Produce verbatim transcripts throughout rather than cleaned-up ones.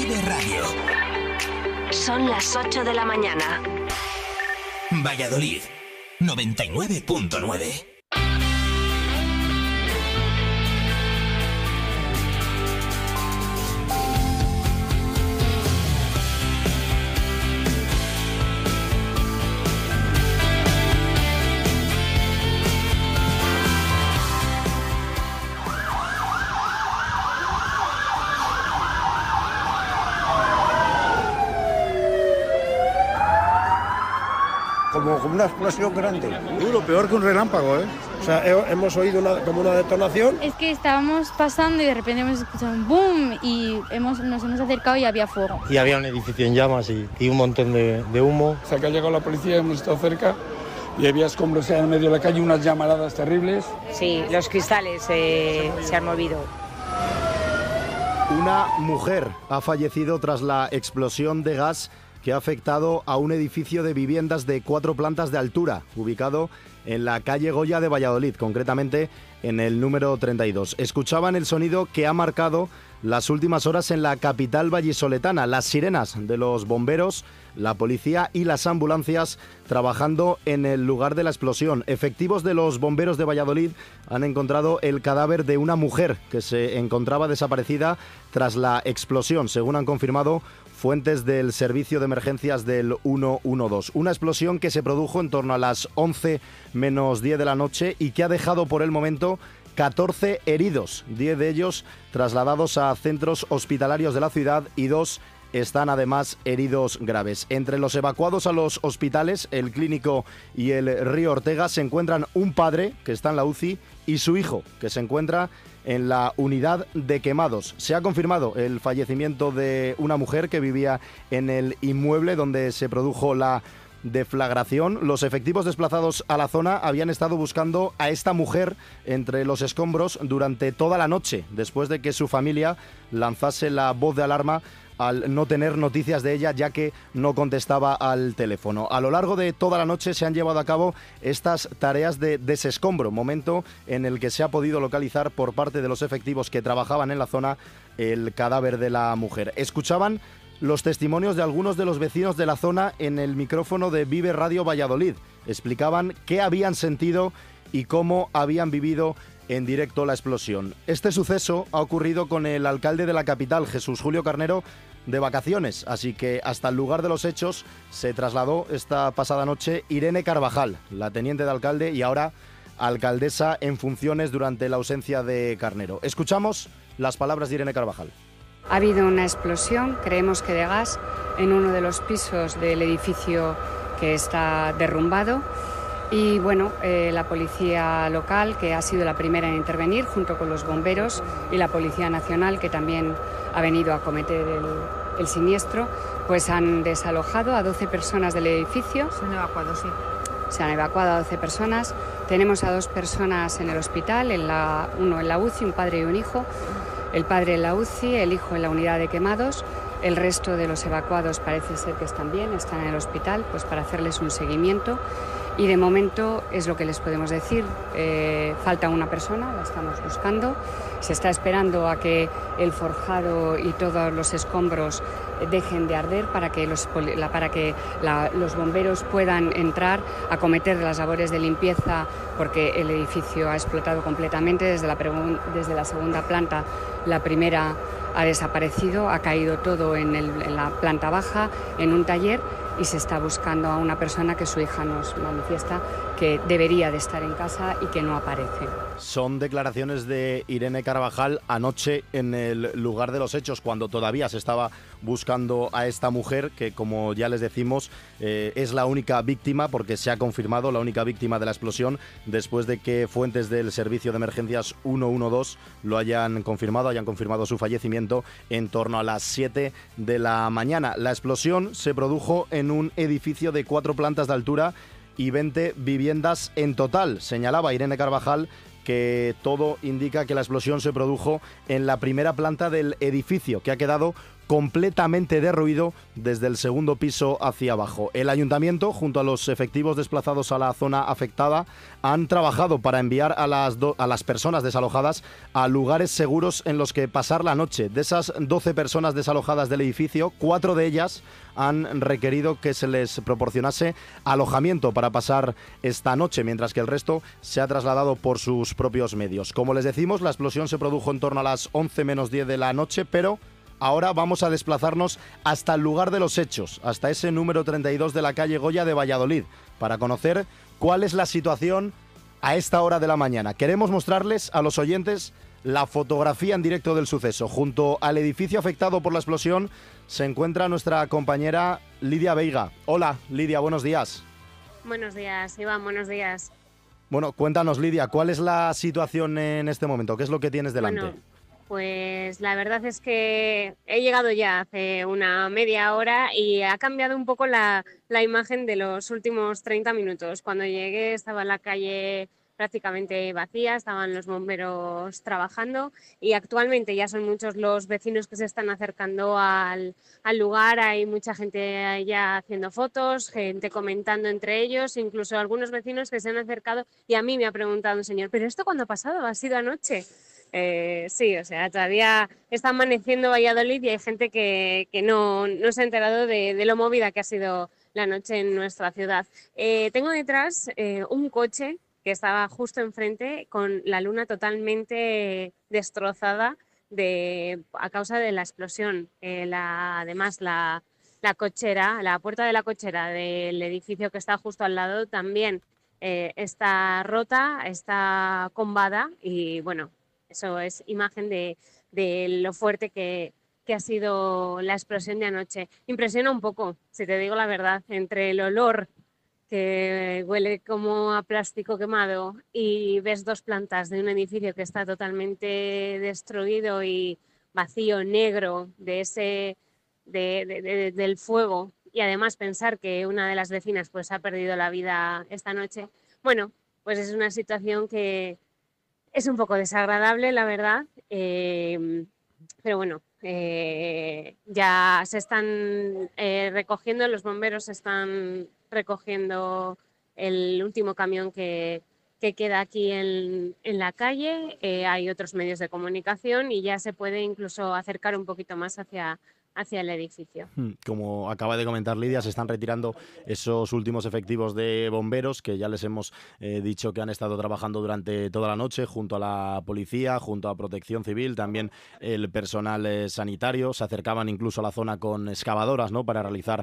Vive Radio. Son las ocho de la mañana. Valladolid, noventa y nueve punto nueve. Como, como una explosión grande. Duro, peor que un relámpago, ¿eh? O sea, he, hemos oído una, como una detonación. Es que estábamos pasando y de repente hemos escuchado un boom y hemos, nos hemos acercado y había fuego. Y había un edificio en llamas y, y un montón de, de humo. O sea, que ha llegado la policía, hemos estado cerca y había escombros en medio de la calle, unas llamaradas terribles. Sí, los cristales eh, se han movido. Una mujer ha fallecido tras la explosión de gas que ha afectado a un edificio de viviendas de cuatro plantas de altura, ubicado en la calle Goya de Valladolid, concretamente en el número treinta y dos. Escuchaban el sonido que ha marcado las últimas horas en la capital vallisoletana, las sirenas de los bomberos, la policía y las ambulancias trabajando en el lugar de la explosión. Efectivos de los bomberos de Valladolid han encontrado el cadáver de una mujer que se encontraba desaparecida tras la explosión, según han confirmado fuentes del servicio de emergencias del ciento doce. Una explosión que se produjo en torno a las once menos diez de la noche y que ha dejado por el momento catorce heridos, diez de ellos trasladados a centros hospitalarios de la ciudad y dos están además heridos graves. Entre los evacuados a los hospitales, el Clínico y el Río Ortega, se encuentran un padre que está en la U C I y su hijo que se encuentra en la unidad de quemados. Se ha confirmado el fallecimiento de una mujer que vivía en el inmueble donde se produjo la deflagración. Los efectivos desplazados a la zona habían estado buscando a esta mujer entre los escombros durante toda la noche, después de que su familia lanzase la voz de alarma al no tener noticias de ella, ya que no contestaba al teléfono. A lo largo de toda la noche se han llevado a cabo estas tareas de desescombro, momento en el que se ha podido localizar por parte de los efectivos que trabajaban en la zona el cadáver de la mujer. Escuchaban los testimonios de algunos de los vecinos de la zona en el micrófono de Vive Radio Valladolid. Explicaban qué habían sentido y cómo habían vivido en directo la explosión. Este suceso ha ocurrido con el alcalde de la capital, Jesús Julio Carnero, de vacaciones, así que hasta el lugar de los hechos se trasladó esta pasada noche Irene Carvajal, la teniente de alcalde y ahora alcaldesa en funciones durante la ausencia de Carnero. Escuchamos las palabras de Irene Carvajal. Ha habido una explosión, creemos que de gas, en uno de los pisos del edificio que está derrumbado. Y bueno, eh, la policía local, que ha sido la primera en intervenir, junto con los bomberos y la Policía Nacional, que también ha venido a acometer el, el siniestro, pues han desalojado a doce personas del edificio. Se han evacuado, sí. Se han evacuado a doce personas. Tenemos a dos personas en el hospital, en la, uno en la U C I, un padre y un hijo. El padre en la U C I, el hijo en la unidad de quemados. El resto de los evacuados parece ser que están bien, están en el hospital, pues para hacerles un seguimiento. Y de momento es lo que les podemos decir. Eh, falta una persona, la estamos buscando. Se está esperando a que el forjado y todos los escombros dejen de arder para que los, para que la, los bomberos puedan entrar a acometer las labores de limpieza, porque el edificio ha explotado completamente. Desde la, desde la segunda planta, la primera ha desaparecido, ha caído todo en, el, en la planta baja, en un taller, y se está buscando a una persona que su hija nos manifiesta que debería de estar en casa y que no aparece. Son declaraciones de Irene Carvajal anoche en el lugar de los hechos, cuando todavía se estaba buscando a esta mujer, que como ya les decimos eh, es la única víctima, porque se ha confirmado la única víctima de la explosión después de que fuentes del servicio de emergencias ciento doce lo hayan confirmado, hayan confirmado su fallecimiento en torno a las siete de la mañana. La explosión se produjo en un edificio de cuatro plantas de altura y veinte viviendas en total. Señalaba Irene Carvajal que todo indica que la explosión se produjo en la primera planta del edificio, que ha quedado completamente derruido desde el segundo piso hacia abajo. El ayuntamiento, junto a los efectivos desplazados a la zona afectada, han trabajado para enviar a las, do- a las personas desalojadas a lugares seguros en los que pasar la noche. De esas doce personas desalojadas del edificio, cuatro de ellas han requerido que se les proporcionase alojamiento para pasar esta noche, mientras que el resto se ha trasladado por sus propios medios. Como les decimos, la explosión se produjo en torno a las once menos diez de la noche, pero ahora vamos a desplazarnos hasta el lugar de los hechos, hasta ese número treinta y dos de la calle Goya de Valladolid, para conocer cuál es la situación a esta hora de la mañana. Queremos mostrarles a los oyentes la fotografía en directo del suceso. Junto al edificio afectado por la explosión se encuentra nuestra compañera Lidia Veiga. Hola, Lidia, buenos días. Buenos días, Iván, buenos días. Bueno, cuéntanos, Lidia, ¿cuál es la situación en este momento? ¿Qué es lo que tienes delante? Bueno, pues la verdad es que he llegado ya hace una media hora y ha cambiado un poco la, la imagen de los últimos treinta minutos. Cuando llegué estaba la calle prácticamente vacía, estaban los bomberos trabajando y actualmente ya son muchos los vecinos que se están acercando al, al lugar. Hay mucha gente ya haciendo fotos, gente comentando entre ellos, incluso algunos vecinos que se han acercado y a mí me ha preguntado un señor, ¿pero esto cuándo ha pasado? ¿Ha sido anoche? Eh, sí, o sea, todavía está amaneciendo Valladolid y hay gente que, que no, no se ha enterado de, de lo movida que ha sido la noche en nuestra ciudad. Eh, tengo detrás eh, un coche que estaba justo enfrente con la luna totalmente destrozada de, a causa de la explosión. Eh, la, además, la, la cochera, la puerta de la cochera del edificio que está justo al lado también eh, está rota, está combada y bueno, eso es imagen de, de lo fuerte que, que ha sido la explosión de anoche. Impresiona un poco, si te digo la verdad, entre el olor que huele como a plástico quemado y ves dos plantas de un edificio que está totalmente destruido y vacío, negro, de ese, de, de, de, del fuego, y además pensar que una de las vecinas pues ha perdido la vida esta noche. Bueno, pues es una situación que es un poco desagradable, la verdad, eh, pero bueno, eh, ya se están eh, recogiendo, los bomberos están recogiendo el último camión que, que queda aquí en, en la calle. Eh, hay otros medios de comunicación y ya se puede incluso acercar un poquito más hacia, hacia el edificio. Como acaba de comentar Lidia, se están retirando esos últimos efectivos de bomberos que ya les hemos eh, dicho que han estado trabajando durante toda la noche junto a la policía, junto a Protección Civil, también el personal eh, sanitario. Se acercaban incluso a la zona con excavadoras, ¿no?, para realizar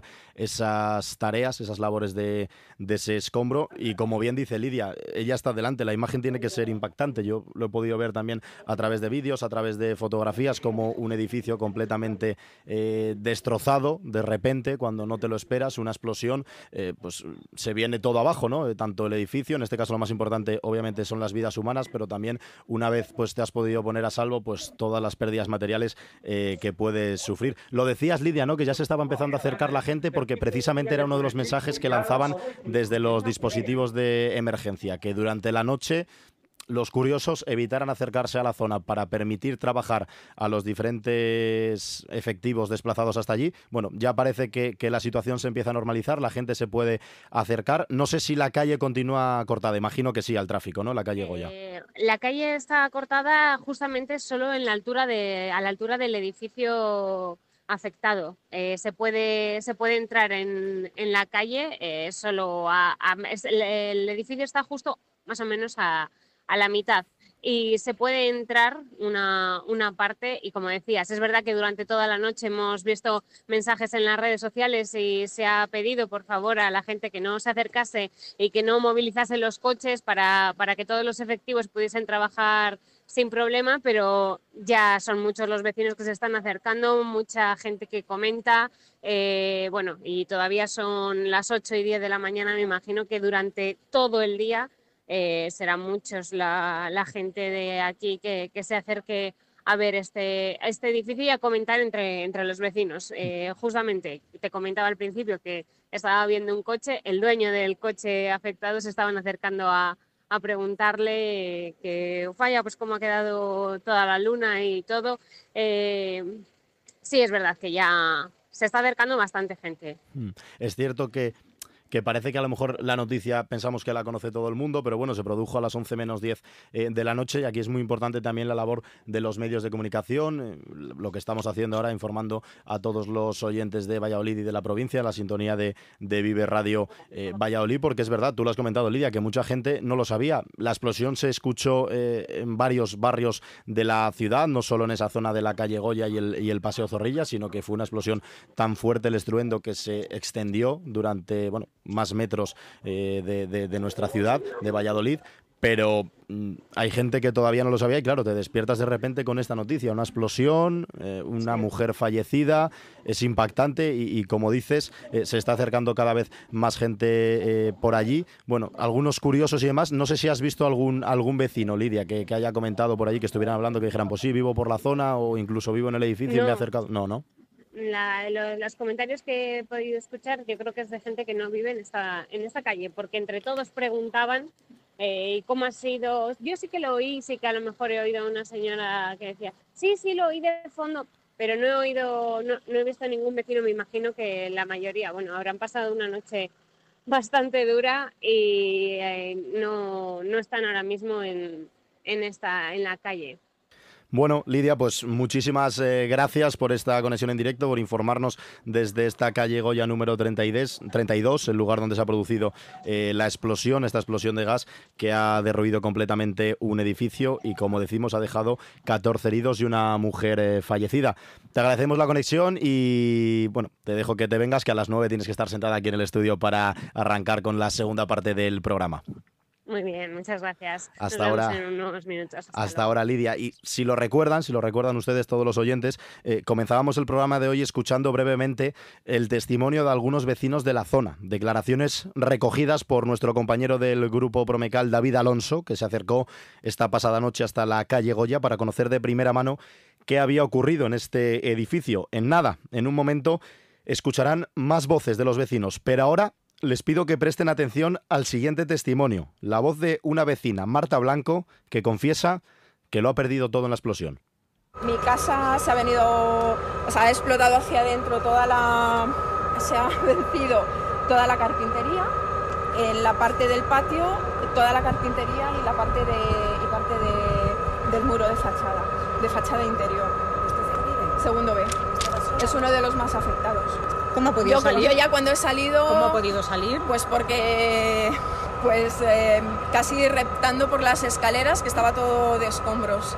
esas tareas, esas labores de, de ese escombro. Y como bien dice Lidia, ella está delante, la imagen tiene que ser impactante. Yo lo he podido ver también a través de vídeos, a través de fotografías, como un edificio completamente eh, destrozado de repente, cuando no te lo esperas, una explosión, eh, pues se viene todo abajo, ¿no? Tanto el edificio, en este caso lo más importante obviamente son las vidas humanas, pero también una vez pues te has podido poner a salvo, pues todas las pérdidas materiales eh, que puedes sufrir. Lo decías, Lidia, ¿no?, que ya se estaba empezando a acercar la gente porque precisamente era uno de los mensajes que lanzaban desde los dispositivos de emergencia, que durante la noche los curiosos evitaran acercarse a la zona para permitir trabajar a los diferentes efectivos desplazados hasta allí. Bueno, ya parece que, que la situación se empieza a normalizar, la gente se puede acercar. No sé si la calle continúa cortada, imagino que sí, al tráfico, ¿no?, la calle Goya. Eh, la calle está cortada justamente solo en la altura de, a la altura del edificio afectado. Eh, se puede se puede entrar en, en la calle, eh, solo a, a, es, el, el edificio está justo más o menos a a la mitad y se puede entrar una, una parte y como decías, es verdad que durante toda la noche hemos visto mensajes en las redes sociales y se ha pedido por favor a la gente que no se acercase y que no movilizase los coches para, para que todos los efectivos pudiesen trabajar sin problema, pero ya son muchos los vecinos que se están acercando, mucha gente que comenta, eh, bueno, y todavía son las ocho y diez de la mañana, me imagino que durante todo el día Eh, serán muchos la, la gente de aquí que, que se acerque a ver este, este edificio y a comentar entre, entre los vecinos. Eh, justamente, te comentaba al principio que estaba viendo un coche, el dueño del coche afectado se estaban acercando a, a preguntarle que, falla, pues cómo ha quedado toda la luna y todo. Eh, sí es verdad que ya se está acercando bastante gente. Es cierto que que parece que a lo mejor la noticia pensamos que la conoce todo el mundo, pero bueno, se produjo a las once menos diez eh, de la noche, y aquí es muy importante también la labor de los medios de comunicación, eh, lo que estamos haciendo ahora, informando a todos los oyentes de Valladolid y de la provincia, la sintonía de, de Vive Radio eh, Valladolid, porque es verdad, tú lo has comentado, Lidia, que mucha gente no lo sabía. La explosión se escuchó eh, en varios barrios de la ciudad, no solo en esa zona de la calle Goya y el, y el Paseo Zorrilla, sino que fue una explosión tan fuerte el estruendo que se extendió durante, bueno, más metros eh, de, de, de nuestra ciudad, de Valladolid, pero mm, hay gente que todavía no lo sabía y claro, te despiertas de repente con esta noticia, una explosión, eh, una sí. mujer fallecida, es impactante y, y como dices, eh, se está acercando cada vez más gente eh, por allí. Bueno, algunos curiosos y demás, no sé si has visto algún, algún vecino, Lidia, que, que haya comentado por allí, que estuvieran hablando, que dijeran, pues sí, vivo por la zona o incluso vivo en el edificio no. y me he acercado. No, no. La, lo, los comentarios que he podido escuchar yo creo que es de gente que no vive en esta, en esta calle, porque entre todos preguntaban eh, cómo ha sido. Yo sí que lo oí, sí que a lo mejor he oído a una señora que decía, sí, sí, lo oí de fondo, pero no he oído, no, no he visto ningún vecino. Me imagino que la mayoría, bueno, habrán pasado una noche bastante dura y eh, no, no están ahora mismo en, en, esta, en la calle. Bueno, Lidia, pues muchísimas eh, gracias por esta conexión en directo, por informarnos desde esta calle Goya número treinta y dos, el lugar donde se ha producido eh, la explosión, esta explosión de gas que ha derruido completamente un edificio y, como decimos, ha dejado catorce heridos y una mujer eh, fallecida. Te agradecemos la conexión y, bueno, te dejo que te vengas, que a las nueve tienes que estar sentada aquí en el estudio para arrancar con la segunda parte del programa. Muy bien, muchas gracias. Hasta Nos vemos ahora. En unos minutos. Hasta, hasta ahora, Lidia. Y si lo recuerdan, si lo recuerdan ustedes, todos los oyentes, eh, comenzábamos el programa de hoy escuchando brevemente el testimonio de algunos vecinos de la zona. Declaraciones recogidas por nuestro compañero del grupo Promecal, David Alonso, que se acercó esta pasada noche hasta la calle Goya para conocer de primera mano qué había ocurrido en este edificio. En nada, en un momento, escucharán más voces de los vecinos, pero ahora les pido que presten atención al siguiente testimonio, la voz de una vecina, Marta Blanco, que confiesa que lo ha perdido todo en la explosión. Mi casa se ha venido, o sea, ha explotado hacia adentro toda la, se ha vencido toda la carpintería, en la parte del patio, toda la carpintería y la parte de, y parte de, del muro de fachada, de fachada interior. Segundo B. Es uno de los más afectados. ¿Cómo ha podido yo, salir? Yo ya cuando he salido... ¿Cómo ha podido salir? Pues porque, pues eh, casi reptando por las escaleras, que estaba todo de escombros.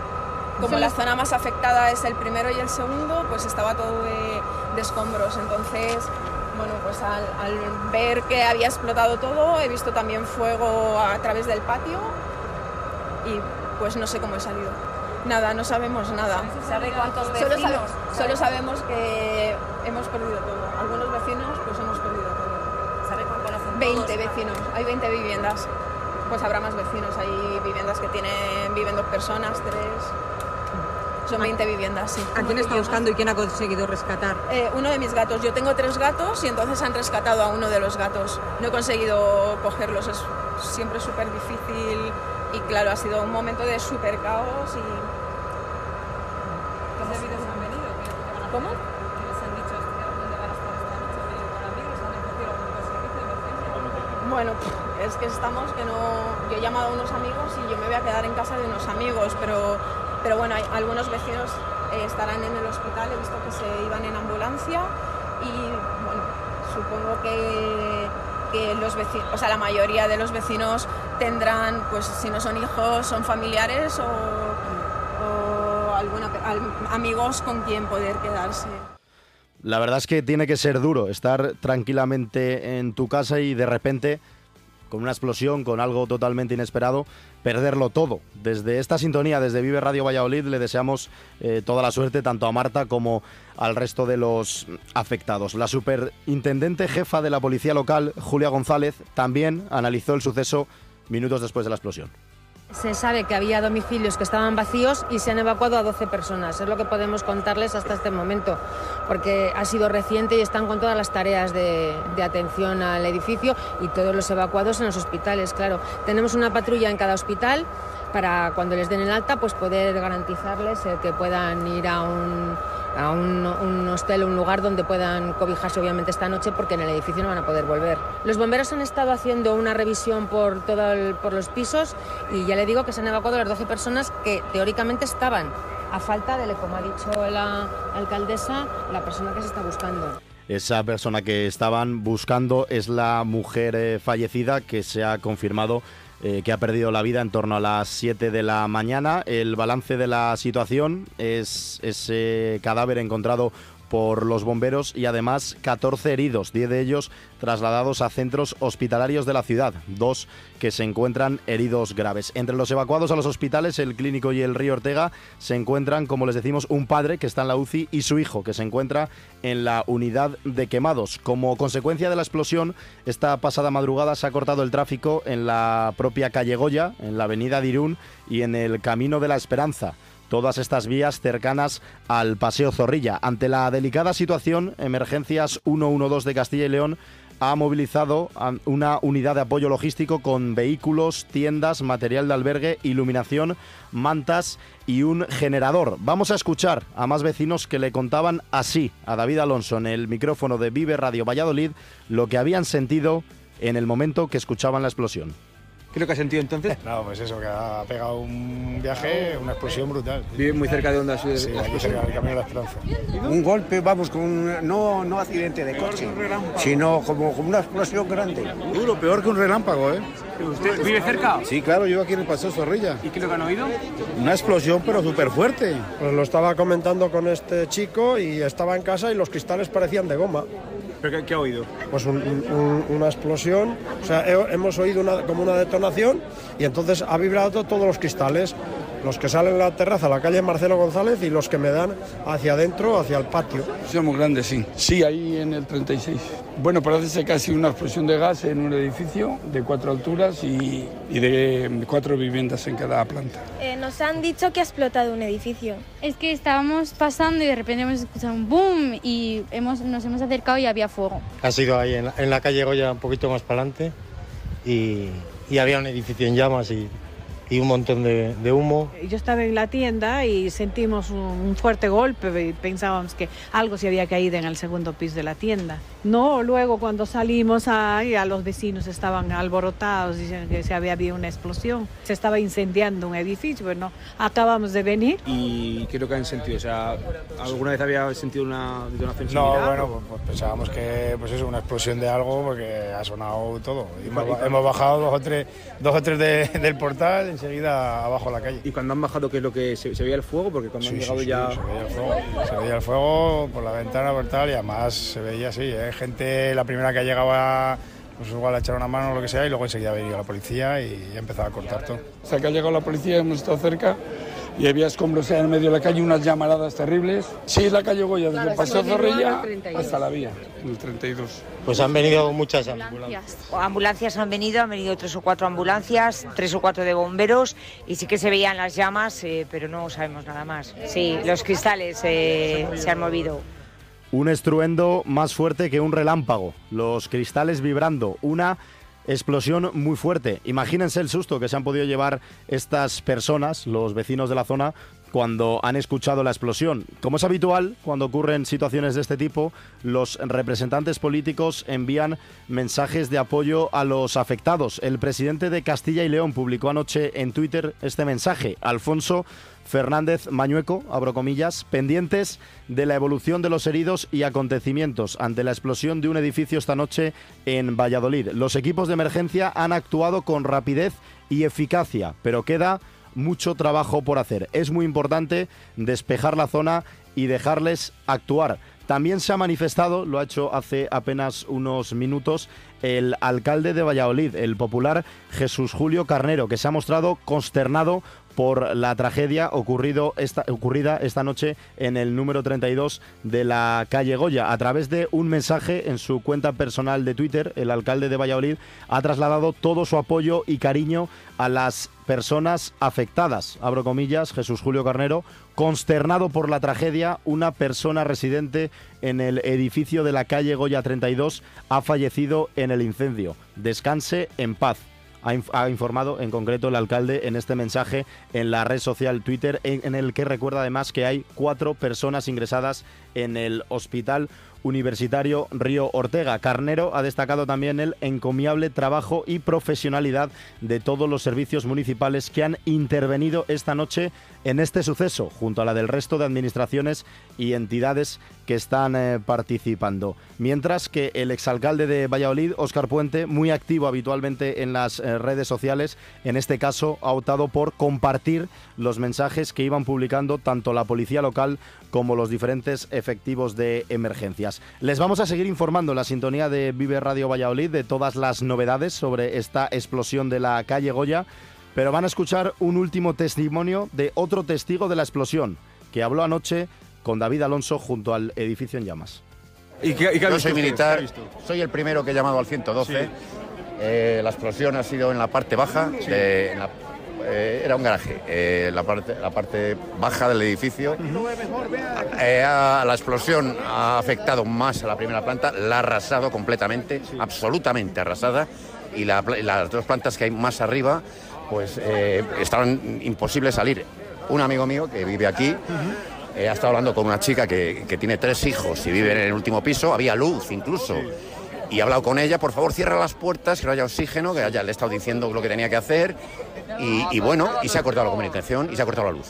Como sí. La zona más afectada es el primero y el segundo, pues estaba todo de, de escombros. Entonces, bueno, pues al, al ver que había explotado todo, he visto también fuego a través del patio y pues no sé cómo he salido. Nada, no sabemos nada. ¿Sabe cuántos vecinos? Solo, sabe, solo sabemos que hemos perdido todo. Algunos vecinos, pues hemos perdido todo. ¿Sabe cuánto conocen veinte vecinos. Hay veinte viviendas. Pues habrá más vecinos. Hay viviendas que tienen, viven dos personas, tres. Son veinte viviendas, sí. ¿A quién está buscando y quién ha conseguido rescatar? Eh, uno de mis gatos. Yo tengo tres gatos y entonces han rescatado a uno de los gatos. No he conseguido cogerlos. Es siempre súper difícil. Y claro, ha sido un momento de súper caos y... ¿Qué servicios han venido? ¿Cómo? ¿Qué les han dicho dónde van a estar esta noche? ¿Han venido con amigos? ¿Han ofrecido algún servicio de emergencia? Bueno, es que estamos que no... Yo he llamado a unos amigos y yo me voy a quedar en casa de unos amigos, pero, pero bueno, hay, algunos vecinos eh, estarán en el hospital, he visto que se iban en ambulancia y bueno, supongo que... que los vecinos, o sea, la mayoría de los vecinos tendrán, pues si no son hijos, son familiares o, o alguna, al, amigos con quien poder quedarse. La verdad es que tiene que ser duro estar tranquilamente en tu casa y de repente, con una explosión, con algo totalmente inesperado, perderlo todo. Desde esta sintonía, desde Vive Radio Valladolid, le deseamos eh, toda la suerte tanto a Marta como al resto de los afectados. La superintendente jefa de la policía local, Julia González, también analizó el suceso minutos después de la explosión. Se sabe que había domicilios que estaban vacíos y se han evacuado a doce personas. Es lo que podemos contarles hasta este momento, porque ha sido reciente y están con todas las tareas de, de atención al edificio y todos los evacuados en los hospitales, claro. Tenemos una patrulla en cada hospital para cuando les den el alta, pues poder garantizarles el que puedan ir a un, a un, un hostel, un lugar donde puedan cobijarse obviamente esta noche, porque en el edificio no van a poder volver. Los bomberos han estado haciendo una revisión por, todo el, por los pisos y ya le digo que se han evacuado las doce personas que teóricamente estaban a falta de, como ha dicho la alcaldesa, la persona que se está buscando. Esa persona que estaban buscando es la mujer eh, fallecida, que se ha confirmado eh, que ha perdido la vida en torno a las siete de la mañana. El balance de la situación es ese cadáver encontrado por los bomberos y además catorce heridos, diez de ellos trasladados a centros hospitalarios de la ciudad, dos que se encuentran heridos graves. Entre los evacuados a los hospitales, el Clínico y el Río Ortega, se encuentran, como les decimos, un padre que está en la U C I y su hijo, que se encuentra en la unidad de quemados. Como consecuencia de la explosión, esta pasada madrugada se ha cortado el tráfico en la propia calle Goya, en la avenida de Irún y en el Camino de la Esperanza. Todas estas vías cercanas al Paseo Zorrilla. Ante la delicada situación, Emergencias ciento doce de Castilla y León ha movilizado una unidad de apoyo logístico con vehículos, tiendas, material de albergue, iluminación, mantas y un generador. Vamos a escuchar a más vecinos que le contaban así a David Alonso en el micrófono de Vive Radio Valladolid lo que habían sentido en el momento que escuchaban la explosión. ¿Qué es lo que has sentido entonces? No, pues eso, que ha pegado un viaje, una explosión brutal. ¿Vive muy cerca de donde ha sido? Sí, aquí cerca del Camino de la Esperanza. Un golpe, vamos, con un, no, no accidente de coche, sino como, como una explosión grande. Duro, peor que un relámpago, ¿eh? ¿Usted vive cerca? Sí, claro, yo aquí en el Paseo Zorrilla. ¿Y qué es lo que han oído? Una explosión, pero súper fuerte. Pues lo estaba comentando con este chico y estaba en casa y los cristales parecían de goma. ¿Pero qué, qué ha oído? Pues un, un, una explosión, o sea, he, hemos oído una, como una detonación y entonces ha vibrado todos los cristales, los que salen a la terraza, a la calle Marcelo González y los que me dan hacia adentro, hacia el patio. Sí, muy grande, sí. Sí, ahí en el treinta y seis. Bueno, parece ser casi una explosión de gas en un edificio de cuatro alturas y, y de cuatro viviendas en cada planta. Eh, nos han dicho que ha explotado un edificio. Es que estábamos pasando y de repente hemos escuchado un boom y hemos, nos hemos acercado y había fuego. Ha sido ahí en la, en la calle Goya, un poquito más para adelante, y, y había un edificio en llamas y, y un montón de, de humo. Yo estaba en la tienda y sentimos un, un fuerte golpe y pensábamos que algo se había caído en el segundo piso de la tienda. No, luego cuando salimos ahí, a los vecinos estaban alborotados diciendo que se había habido una explosión. Se estaba incendiando un edificio, pero no, acabamos de venir. ¿Y qué es lo que han sentido? O sea, ¿alguna vez había sentido una detonación No, similar? bueno, pues, pues pensábamos que pues eso, una explosión de algo porque ha sonado todo. Y hemos, hemos bajado dos o tres, dos o tres de, del portal, enseguida abajo a la calle. ¿Y cuando han bajado qué es lo que se, se veía el fuego? Porque cuando sí, han llegado sí, ya... Sí, se veía el fuego, se veía el fuego por la ventana, por tal, y además se veía así, ¿eh? Gente, la primera que ha llegado a, pues igual a echar una mano o lo que sea, y luego enseguida ha venido la policía y ha empezado a cortar todo. O sea, que ha llegado la policía, hemos estado cerca y había escombros en el medio de la calle, unas llamaradas terribles. Sí, la calle Goya, desde el Paseo Zorrilla hasta la vía, en el treinta y dos. Pues han venido muchas ambulancias. Ambulancias han venido, han venido tres o cuatro ambulancias, tres o cuatro de bomberos, y sí que se veían las llamas, eh, pero no sabemos nada más. Sí, los cristales eh, se han movido. Un estruendo más fuerte que un relámpago, los cristales vibrando, una explosión muy fuerte. Imagínense el susto que se han podido llevar estas personas, los vecinos de la zona, cuando han escuchado la explosión. Como es habitual, cuando ocurren situaciones de este tipo, los representantes políticos envían mensajes de apoyo a los afectados. El presidente de Castilla y León publicó anoche en Twitter este mensaje. Alfonso Fernández Mañueco, abro comillas, pendientes de la evolución de los heridos y acontecimientos ante la explosión de un edificio esta noche en Valladolid. Los equipos de emergencia han actuado con rapidez y eficacia, pero queda mucho trabajo por hacer. Es muy importante despejar la zona y dejarles actuar. También se ha manifestado, lo ha hecho hace apenas unos minutos, el alcalde de Valladolid, el popular Jesús Julio Carnero, que se ha mostrado consternado por la tragedia ocurrido esta, ocurrida esta noche en el número treinta y dos de la calle Goya. A través de un mensaje en su cuenta personal de Twitter, el alcalde de Valladolid ha trasladado todo su apoyo y cariño a las personas afectadas. Abro comillas, Jesús Julio Carnero, consternado por la tragedia, una persona residente en el edificio de la calle Goya treinta y dos ha fallecido en el incendio. Descanse en paz. ha, inf ha informado en concreto el alcalde en este mensaje en la red social Twitter, en, en el que recuerda además que hay cuatro personas ingresadas en el hospital universitario Río Ortega. Carnero ha destacado también el encomiable trabajo y profesionalidad de todos los servicios municipales que han intervenido esta noche en este suceso, junto a la del resto de administraciones y entidades que están eh, participando. Mientras que el exalcalde de Valladolid, Óscar Puente, muy activo habitualmente en las eh, redes sociales, en este caso ha optado por compartir los mensajes que iban publicando tanto la policía local como los diferentes efectivos de emergencias. Les vamos a seguir informando en la sintonía de Vive Radio Valladolid de todas las novedades sobre esta explosión de la calle Goya, pero van a escuchar un último testimonio de otro testigo de la explosión, que habló anoche con David Alonso junto al edificio en llamas. ¿Y qué, y qué Yo soy militar, soy el primero que he llamado al ciento doce. Sí. Eh, la explosión ha sido en la parte baja, sí. de, en la, eh, era un garaje, eh, la, parte, la parte baja del edificio. Uh-huh. eh, a, la explosión ha afectado más a la primera planta, la ha arrasado completamente, sí. absolutamente arrasada, y la, las dos plantas que hay más arriba pues eh, estaban imposibles salir. Un amigo mío que vive aquí uh-huh. eh, ha estado hablando con una chica que, que tiene tres hijos y vive en el último piso, había luz incluso, y he hablado con ella, por favor cierra las puertas, que no haya oxígeno, que ella le he estado diciendo lo que tenía que hacer, y, y bueno, y se ha cortado la comunicación y se ha cortado la luz.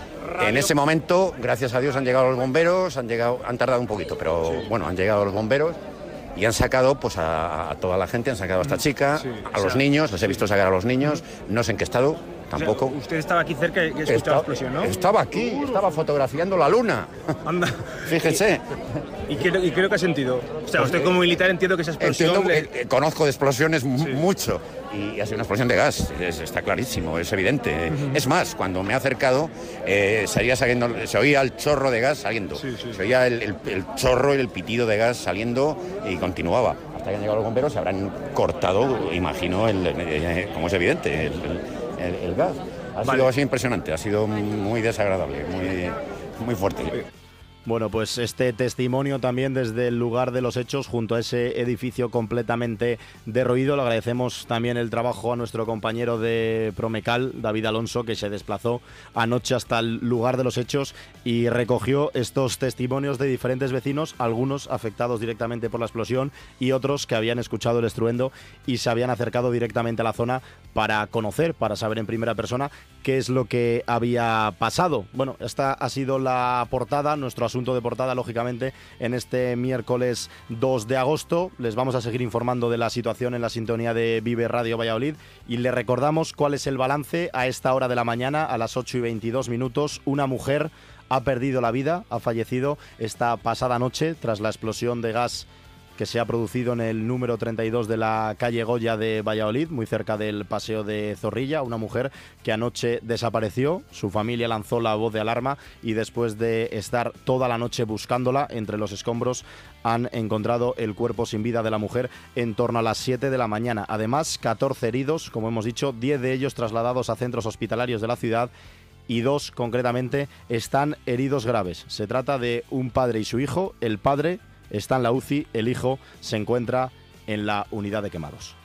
En ese momento, gracias a Dios, han llegado los bomberos, han llegado, han tardado un poquito, pero bueno, han llegado los bomberos y han sacado pues a, a toda la gente, han sacado a esta chica, sí, a los niños, les he visto sacar a los niños, no sé en qué estado, tampoco. O sea, usted estaba aquí cerca y escuchaba Está, la explosión, ¿no? Estaba aquí, estaba fotografiando la luna. Anda. Fíjese. ¿Y, y, qué, ¿Y qué es lo que ha sentido? O sea, usted como militar entiendo que esa explosión... Entiendo, le... eh, conozco de explosiones sí. mucho, y ha sido una explosión de gas, es, está clarísimo, es evidente. Uh-huh. Es más, cuando me he acercado, eh, salía saliendo, se oía el chorro de gas saliendo, sí, sí, se oía el, el, el chorro y el pitido de gas saliendo y continuaba. Hasta que han llegado los bomberos se habrán cortado, imagino, el, el, el, como es evidente, el, el, el gas. Ha vale. sido así impresionante, ha sido muy desagradable, muy, muy fuerte. Bueno, pues este testimonio también desde el lugar de los hechos, junto a ese edificio completamente derruido. Le agradecemos también el trabajo a nuestro compañero de Promecal, David Alonso, que se desplazó anoche hasta el lugar de los hechos y recogió estos testimonios de diferentes vecinos, algunos afectados directamente por la explosión y otros que habían escuchado el estruendo y se habían acercado directamente a la zona para conocer, para saber en primera persona qué es lo que había pasado. Bueno, esta ha sido la portada, nuestro asunto de portada, lógicamente, en este miércoles dos de agosto. Les vamos a seguir informando de la situación en la sintonía de Vive Radio Valladolid y le recordamos cuál es el balance a esta hora de la mañana, a las ocho y veintidós minutos. Una mujer ha perdido la vida, ha fallecido esta pasada noche tras la explosión de gas que se ha producido en el número treinta y dos de la calle Goya de Valladolid, muy cerca del Paseo de Zorrilla. Una mujer que anoche desapareció, su familia lanzó la voz de alarma y después de estar toda la noche buscándola entre los escombros han encontrado el cuerpo sin vida de la mujer en torno a las siete de la mañana. Además, catorce heridos, como hemos dicho, diez de ellos trasladados a centros hospitalarios de la ciudad y dos, concretamente, están heridos graves. Se trata de un padre y su hijo. El padre está en la U C I, el hijo se encuentra en la unidad de quemados.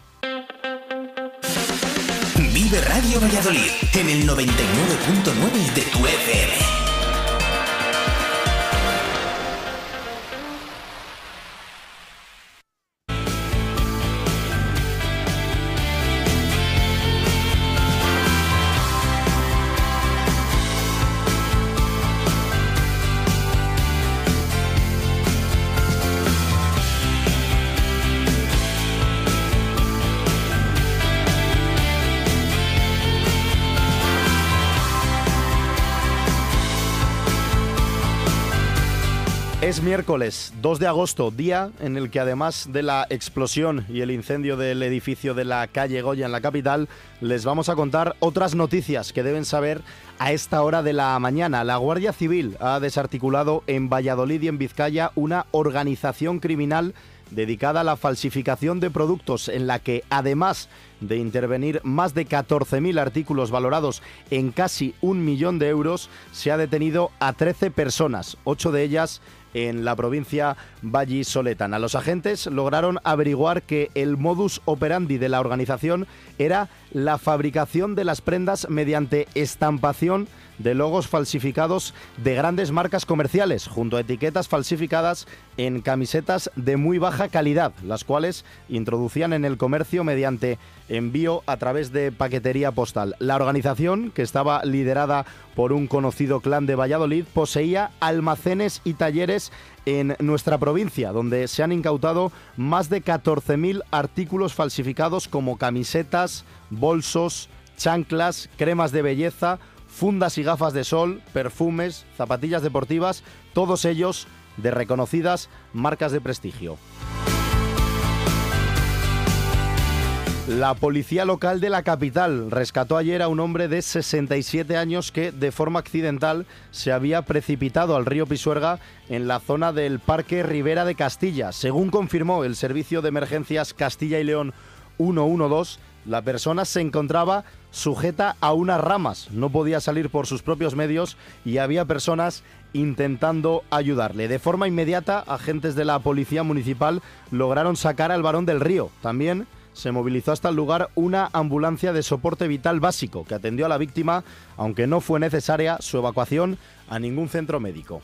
Vive Radio Valladolid en el noventa y nueve punto nueve de tu F M. Es miércoles dos de agosto, día en el que además de la explosión y el incendio del edificio de la calle Goya en la capital, les vamos a contar otras noticias que deben saber a esta hora de la mañana. La Guardia Civil ha desarticulado en Valladolid y en Vizcaya una organización criminal dedicada a la falsificación de productos, en la que, además de intervenir más de catorce mil artículos valorados en casi un millón de euros, se ha detenido a trece personas, ocho de ellas en la provincia vallisoletana. Los agentes lograron averiguar que el modus operandi de la organización era la fabricación de las prendas mediante estampación de logos falsificados de grandes marcas comerciales, junto a etiquetas falsificadas en camisetas de muy baja calidad, las cuales introducían en el comercio mediante envío a través de paquetería postal. La organización, que estaba liderada por un conocido clan de Valladolid, poseía almacenes y talleres en nuestra provincia, donde se han incautado más de catorce mil artículos falsificados como camisetas, bolsos, chanclas, cremas de belleza, fundas y gafas de sol, perfumes, zapatillas deportivas, todos ellos de reconocidas marcas de prestigio. La policía local de la capital rescató ayer a un hombre de sesenta y siete años que, de forma accidental, se había precipitado al río Pisuerga en la zona del Parque Ribera de Castilla. Según confirmó el Servicio de Emergencias Castilla y León ciento doce, la persona se encontraba sujeta a unas ramas, no podía salir por sus propios medios y había personas intentando ayudarle. De forma inmediata, agentes de la Policía Municipal lograron sacar al varón del río. También se movilizó hasta el lugar una ambulancia de soporte vital básico que atendió a la víctima, aunque no fue necesaria su evacuación a ningún centro médico.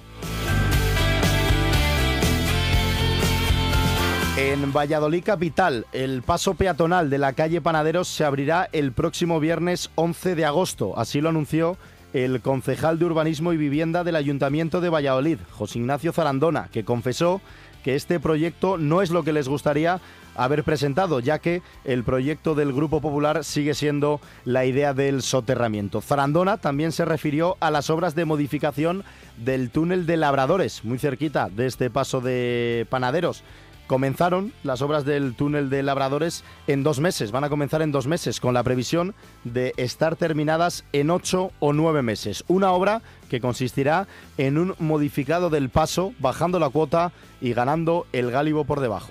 En Valladolid capital, el paso peatonal de la calle Panaderos se abrirá el próximo viernes once de agosto. Así lo anunció el concejal de Urbanismo y Vivienda del Ayuntamiento de Valladolid, José Ignacio Zarandona, que confesó que este proyecto no es lo que les gustaría haber presentado, ya que el proyecto del Grupo Popular sigue siendo la idea del soterramiento. Zarandona también se refirió a las obras de modificación del túnel de Labradores, muy cerquita de este paso de Panaderos. Comenzaron las obras del túnel de Labradores en dos meses, van a comenzar en dos meses, con la previsión de estar terminadas en ocho o nueve meses. Una obra que consistirá en un modificado del paso, bajando la cuota y ganando el gálibo por debajo.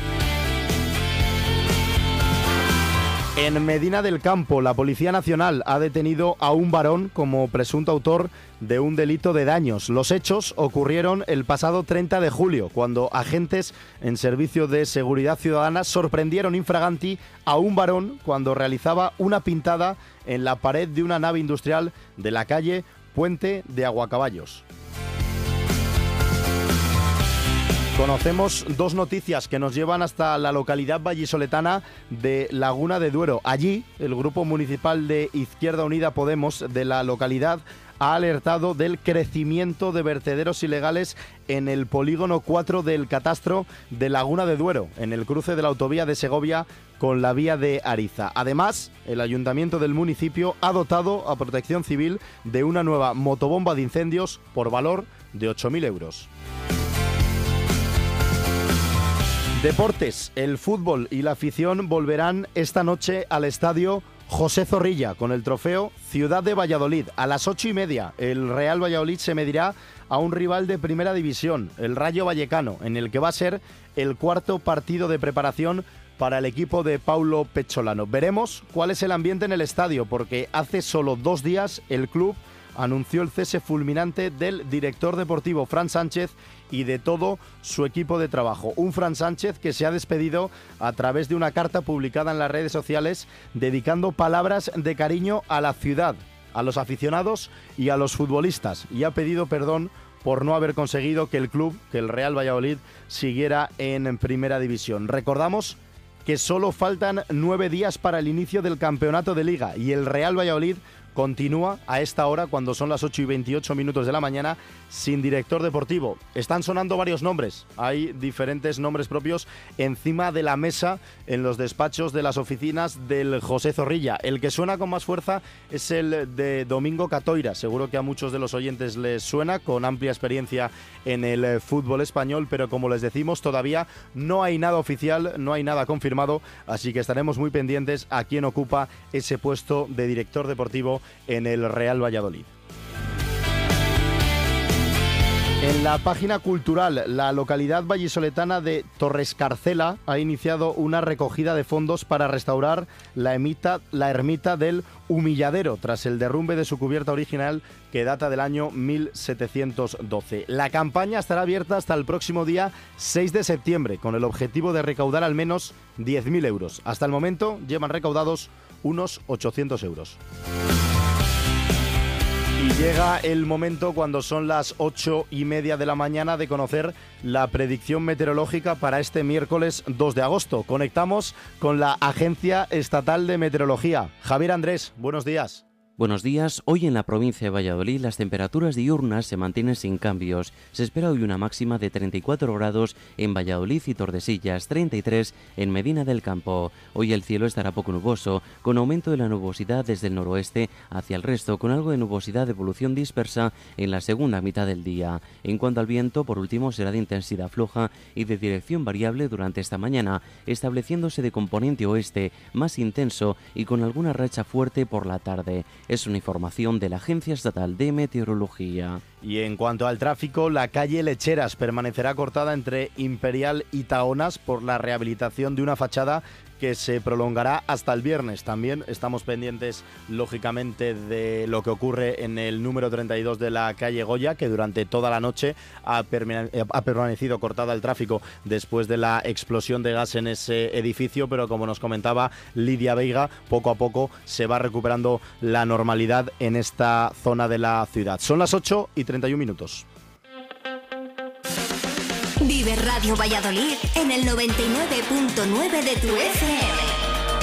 En Medina del Campo, la Policía Nacional ha detenido a un varón como presunto autor de un delito de daños. Los hechos ocurrieron el pasado treinta de julio, cuando agentes en servicio de seguridad ciudadana sorprendieron infraganti a un varón cuando realizaba una pintada en la pared de una nave industrial de la calle Puente de Aguacaballos. Conocemos dos noticias que nos llevan hasta la localidad vallisoletana de Laguna de Duero. Allí, el Grupo Municipal de Izquierda Unida Podemos de la localidad ha alertado del crecimiento de vertederos ilegales en el polígono cuatro del catastro de Laguna de Duero, en el cruce de la autovía de Segovia con la vía de Ariza. Además, el ayuntamiento del municipio ha dotado a Protección Civil de una nueva motobomba de incendios por valor de ocho mil euros. Deportes, el fútbol y la afición volverán esta noche al estadio José Zorrilla con el trofeo Ciudad de Valladolid. A las ocho y media el Real Valladolid se medirá a un rival de primera división, el Rayo Vallecano, en el que va a ser el cuarto partido de preparación para el equipo de Paulo Pecholano. Veremos cuál es el ambiente en el estadio, porque hace solo dos días el club anunció el cese fulminante del director deportivo Fran Sánchez y de todo su equipo de trabajo. Un Fran Sánchez que se ha despedido a través de una carta publicada en las redes sociales dedicando palabras de cariño a la ciudad, a los aficionados y a los futbolistas, y ha pedido perdón por no haber conseguido que el club, que el Real Valladolid, siguiera en primera división. Recordamos que solo faltan nueve días para el inicio del campeonato de Liga y el Real Valladolid continúa a esta hora, cuando son las ocho y veintiocho minutos de la mañana, sin director deportivo. Están sonando varios nombres, hay diferentes nombres propios encima de la mesa en los despachos de las oficinas del José Zorrilla. El que suena con más fuerza es el de Domingo Catoira, seguro que a muchos de los oyentes les suena, con amplia experiencia en el fútbol español, pero como les decimos, todavía no hay nada oficial, no hay nada confirmado, así que estaremos muy pendientes a quién ocupa ese puesto de director deportivo en el Real Valladolid. En la página cultural, la localidad vallisoletana de Torrescarcela ha iniciado una recogida de fondos para restaurar la, emita, la ermita del Humilladero tras el derrumbe de su cubierta original que data del año mil setecientos doce. La campaña estará abierta hasta el próximo día seis de septiembre con el objetivo de recaudar al menos diez mil euros. Hasta el momento llevan recaudados unos ochocientos euros. Y llega el momento, cuando son las ocho y media de la mañana, de conocer la predicción meteorológica para este miércoles dos de agosto. Conectamos con la Agencia Estatal de Meteorología. Javier Andrés, buenos días. Buenos días. Hoy en la provincia de Valladolid las temperaturas diurnas se mantienen sin cambios. Se espera hoy una máxima de treinta y cuatro grados en Valladolid y Tordesillas, treinta y tres en Medina del Campo. Hoy el cielo estará poco nuboso, con aumento de la nubosidad desde el noroeste hacia el resto, con algo de nubosidad de evolución dispersa en la segunda mitad del día. En cuanto al viento, por último, será de intensidad floja y de dirección variable durante esta mañana, estableciéndose de componente oeste más intenso y con alguna racha fuerte por la tarde. Es una información de la Agencia Estatal de Meteorología. Y en cuanto al tráfico, la calle Lecheras permanecerá cortada entre Imperial y Tahonas por la rehabilitación de una fachada que se prolongará hasta el viernes. También estamos pendientes, lógicamente, de lo que ocurre en el número treinta y dos de la calle Goya, que durante toda la noche ha, ha permanecido cortada el tráfico después de la explosión de gas en ese edificio, pero como nos comentaba Lidia Veiga, poco a poco se va recuperando la normalidad en esta zona de la ciudad. Son las ocho y treinta y un minutos. Vive Radio Valladolid en el noventa y nueve punto nueve de tu F M.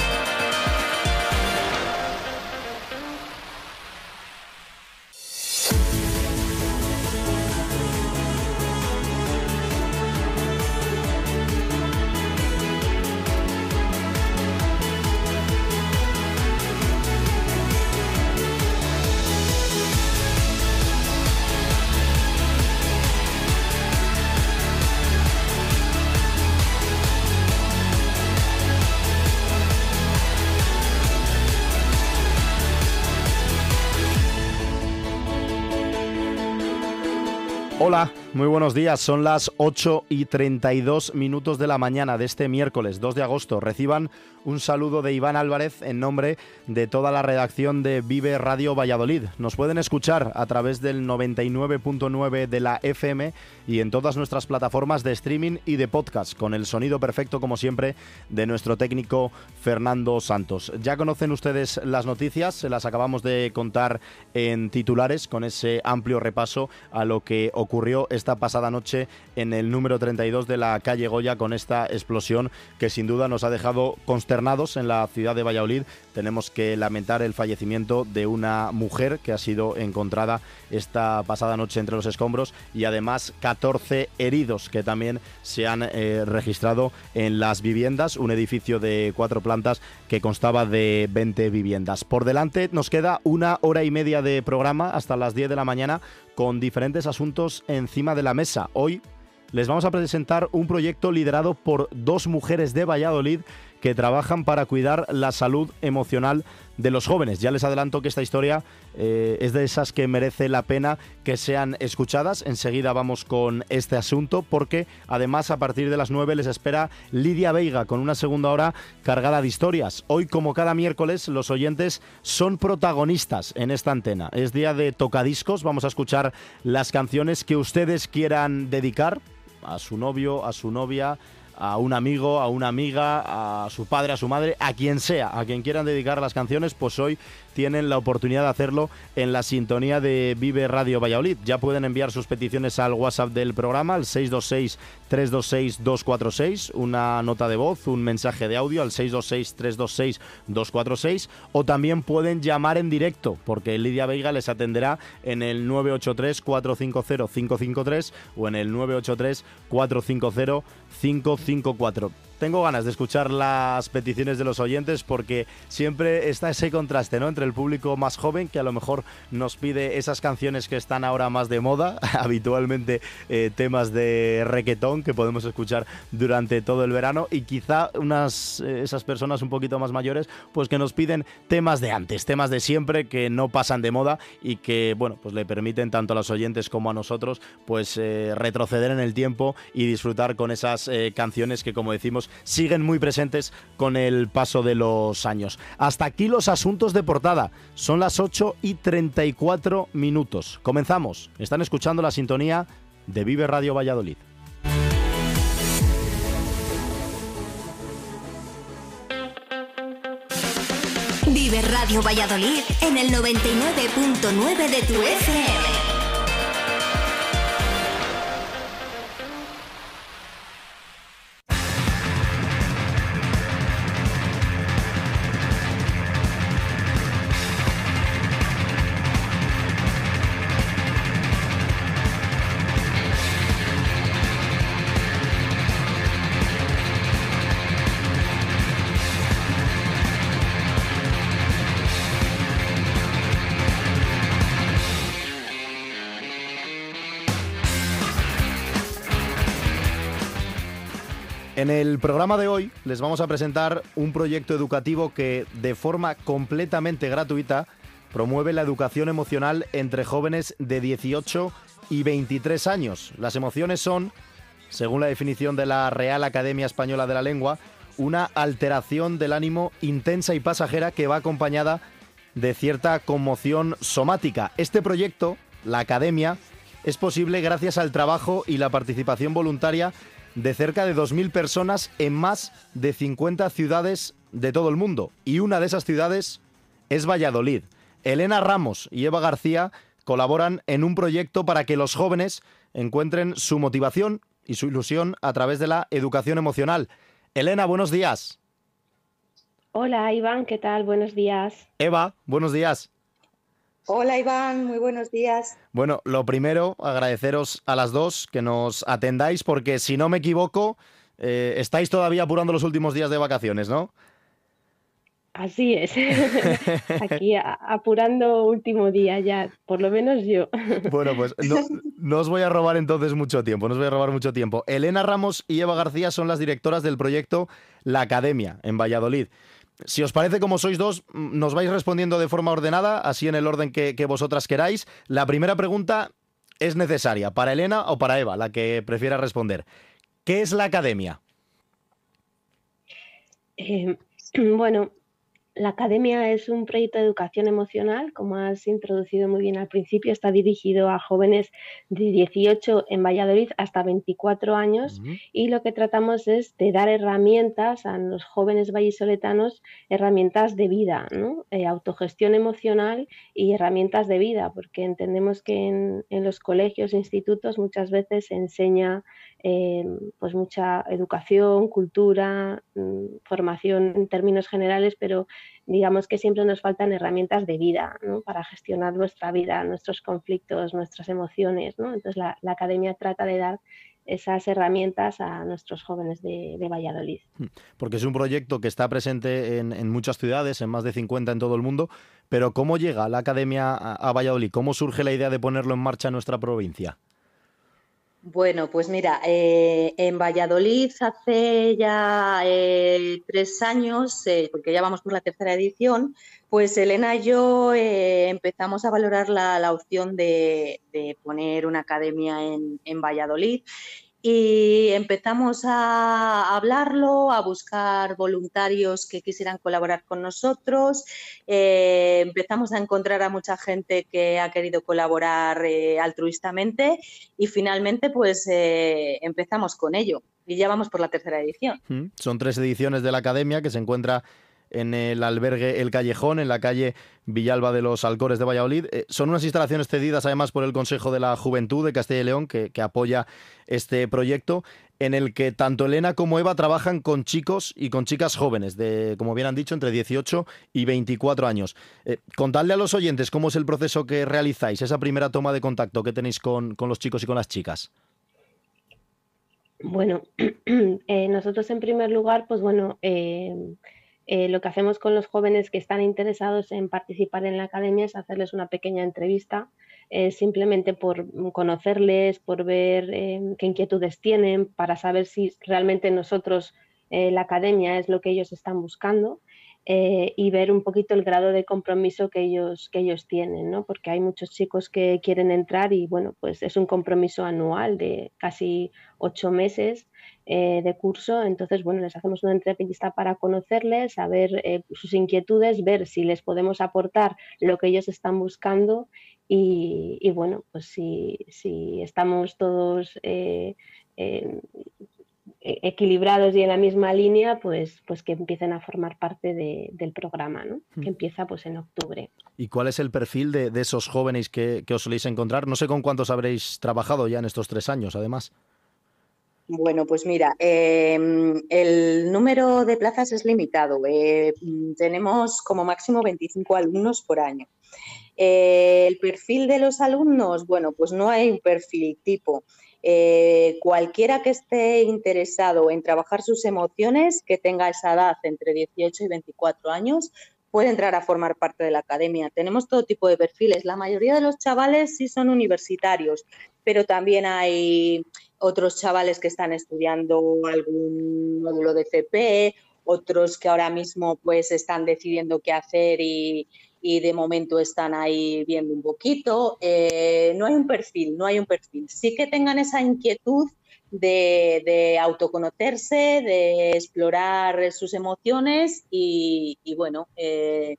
Hola, muy buenos días. Son las ocho y treinta y dos minutos de la mañana de este miércoles dos de agosto. Reciban un saludo de Iván Álvarez en nombre de toda la redacción de Vive Radio Valladolid. Nos pueden escuchar a través del noventa y nueve punto nueve de la F M y en todas nuestras plataformas de streaming y de podcast, con el sonido perfecto, como siempre, de nuestro técnico Fernando Santos. Ya conocen ustedes las noticias, se las acabamos de contar en titulares con ese amplio repaso a lo que ocurrió esta pasada noche en el número treinta y dos de la calle Goya, con esta explosión que sin duda nos ha dejado consternados en la ciudad de Valladolid. Tenemos que lamentar el fallecimiento de una mujer que ha sido encontrada esta pasada noche entre los escombros, y además catorce heridos que también se han eh, registrado en las viviendas, un edificio de cuatro plantas que constaba de veinte viviendas. Por delante nos queda una hora y media de programa hasta las diez de la mañana, con diferentes asuntos encima de la mesa. Hoy les vamos a presentar un proyecto liderado por dos mujeres de Valladolid que trabajan para cuidar la salud emocional de los jóvenes. Ya les adelanto que esta historia eh, es de esas que merece la pena que sean escuchadas. Enseguida vamos con este asunto, porque además a partir de las nueve les espera Lidia Veiga con una segunda hora cargada de historias. Hoy, como cada miércoles, los oyentes son protagonistas en esta antena. Es día de tocadiscos. Vamos a escuchar las canciones que ustedes quieran dedicar a su novio, a su novia, a un amigo, a una amiga, a su padre, a su madre, a quien sea, a quien quieran dedicar las canciones, pues hoy tienen la oportunidad de hacerlo en la sintonía de Vive Radio Valladolid. Ya pueden enviar sus peticiones al WhatsApp del programa, al seis dos seis, tres dos seis, dos cuatro seis, una nota de voz, un mensaje de audio al seis dos seis, tres dos seis, dos cuatro seis, o también pueden llamar en directo, porque Lidia Veiga les atenderá en el nueve ocho tres, cuatro cinco cero, cinco cinco tres o en el nueve ocho tres, cuatro cinco cero, cinco cinco cuatro. tengo ganas de escuchar las peticiones de los oyentes porque siempre está ese contraste, ¿no?, entre el público más joven, que a lo mejor nos pide esas canciones que están ahora más de moda, habitualmente eh, temas de reguetón que podemos escuchar durante todo el verano, y quizá unas eh, esas personas un poquito más mayores, pues que nos piden temas de antes, temas de siempre que no pasan de moda y que, bueno, pues le permiten tanto a los oyentes como a nosotros, pues eh, retroceder en el tiempo y disfrutar con esas eh, canciones que, como decimos, siguen muy presentes con el paso de los años. Hasta aquí los asuntos de portada. Son las ocho y treinta y cuatro minutos. Comenzamos. Están escuchando la sintonía de Vive Radio Valladolid. Vive Radio Valladolid en el noventa y nueve punto nueve de tu F M. En el programa de hoy les vamos a presentar un proyecto educativo que, de forma completamente gratuita, promueve la educación emocional entre jóvenes de dieciocho y veintitrés años. Las emociones son, según la definición de la Real Academia Española de la Lengua, una alteración del ánimo intensa y pasajera que va acompañada de cierta conmoción somática. Este proyecto, la Academia, es posible gracias al trabajo y la participación voluntaria de cerca de dos mil personas en más de cincuenta ciudades de todo el mundo. Y una de esas ciudades es Valladolid. Elena Ramos y Eva García colaboran en un proyecto para que los jóvenes encuentren su motivación y su ilusión a través de la educación emocional. Elena, buenos días. Hola, Iván, ¿qué tal? Buenos días. Eva, buenos días. Hola, Iván, muy buenos días. Bueno, lo primero, agradeceros a las dos que nos atendáis, porque si no me equivoco, eh, estáis todavía apurando los últimos días de vacaciones, ¿no? Así es. Aquí a, apurando último día ya, por lo menos yo. Bueno, pues no, no os voy a robar entonces mucho tiempo, no os voy a robar mucho tiempo. Elena Ramos y Eva García son las directoras del proyecto La Academia, en Valladolid. Si os parece, como sois dos, nos vais respondiendo de forma ordenada, así en el orden que, que vosotras queráis. La primera pregunta es necesaria, para Elena o para Eva, la que prefiera responder. ¿Qué es la Academia? Eh, bueno, la Academia es un proyecto de educación emocional, como has introducido muy bien al principio. Está dirigido a jóvenes de dieciocho en Valladolid hasta veinticuatro años, uh-huh. Y lo que tratamos es de dar herramientas a los jóvenes vallisoletanos, herramientas de vida, ¿no? Eh, autogestión emocional y herramientas de vida, porque entendemos que en, en los colegios e institutos muchas veces se enseña eh, pues mucha educación, cultura, mmm, formación en términos generales, pero digamos que siempre nos faltan herramientas de vida, ¿no? Para gestionar nuestra vida, nuestros conflictos, nuestras emociones, ¿no? Entonces la, la Academia trata de dar esas herramientas a nuestros jóvenes de, de Valladolid. Porque es un proyecto que está presente en, en muchas ciudades, en más de cincuenta en todo el mundo, pero ¿cómo llega la Academia a, a Valladolid? ¿Cómo surge la idea de ponerlo en marcha en nuestra provincia? Bueno, pues mira, eh, en Valladolid hace ya eh, tres años, eh, porque ya vamos por la tercera edición, pues Elena y yo eh, empezamos a valorar la, la opción de, de poner una academia en, en Valladolid. Y empezamos a hablarlo, a buscar voluntarios que quisieran colaborar con nosotros. Eh, empezamos a encontrar a mucha gente que ha querido colaborar eh, altruistamente y finalmente pues eh, empezamos con ello y ya vamos por la tercera edición. Son tres ediciones de la Academia que se encuentra en el albergue El Callejón, en la calle Villalba de los Alcores de Valladolid. Eh, son unas instalaciones cedidas además por el Consejo de la Juventud de Castilla y León, que, que apoya este proyecto, en el que tanto Elena como Eva trabajan con chicos y con chicas jóvenes, de, como bien han dicho, entre dieciocho y veinticuatro años. Eh, contadle a los oyentes cómo es el proceso que realizáis, esa primera toma de contacto que tenéis con, con los chicos y con las chicas. Bueno, eh, nosotros en primer lugar, pues bueno, eh, eh, lo que hacemos con los jóvenes que están interesados en participar en la academia es hacerles una pequeña entrevista, eh, simplemente por conocerles, por ver eh, qué inquietudes tienen, para saber si realmente nosotros, eh, la academia, es lo que ellos están buscando. Eh, y ver un poquito el grado de compromiso que ellos, que ellos tienen, ¿no? Porque hay muchos chicos que quieren entrar y, bueno, pues es un compromiso anual de casi ocho meses eh, de curso. Entonces, bueno, les hacemos una entrevista para conocerles, saber eh, sus inquietudes, ver si les podemos aportar lo que ellos están buscando y, y bueno, pues si, si estamos todos eh, eh, equilibrados y en la misma línea, pues, pues que empiecen a formar parte de, del programa, ¿no? Que empieza pues en octubre. ¿Y cuál es el perfil de, de esos jóvenes que, que os soléis encontrar? No sé con cuántos habréis trabajado ya en estos tres años, además. Bueno, pues mira, eh, el número de plazas es limitado. Eh, tenemos como máximo veinticinco alumnos por año. Eh, el perfil de los alumnos, bueno, pues no hay un perfil tipo. Eh, cualquiera que esté interesado en trabajar sus emociones, que tenga esa edad entre dieciocho y veinticuatro años, puede entrar a formar parte de la academia. Tenemos todo tipo de perfiles. La mayoría de los chavales sí son universitarios, pero también hay otros chavales que están estudiando algún módulo de F P, otros que ahora mismo pues están decidiendo qué hacer y, y de momento están ahí viendo un poquito. Eh, no hay un perfil, no hay un perfil. Sí que tengan esa inquietud de, de autoconocerse, de explorar sus emociones y, y bueno, eh,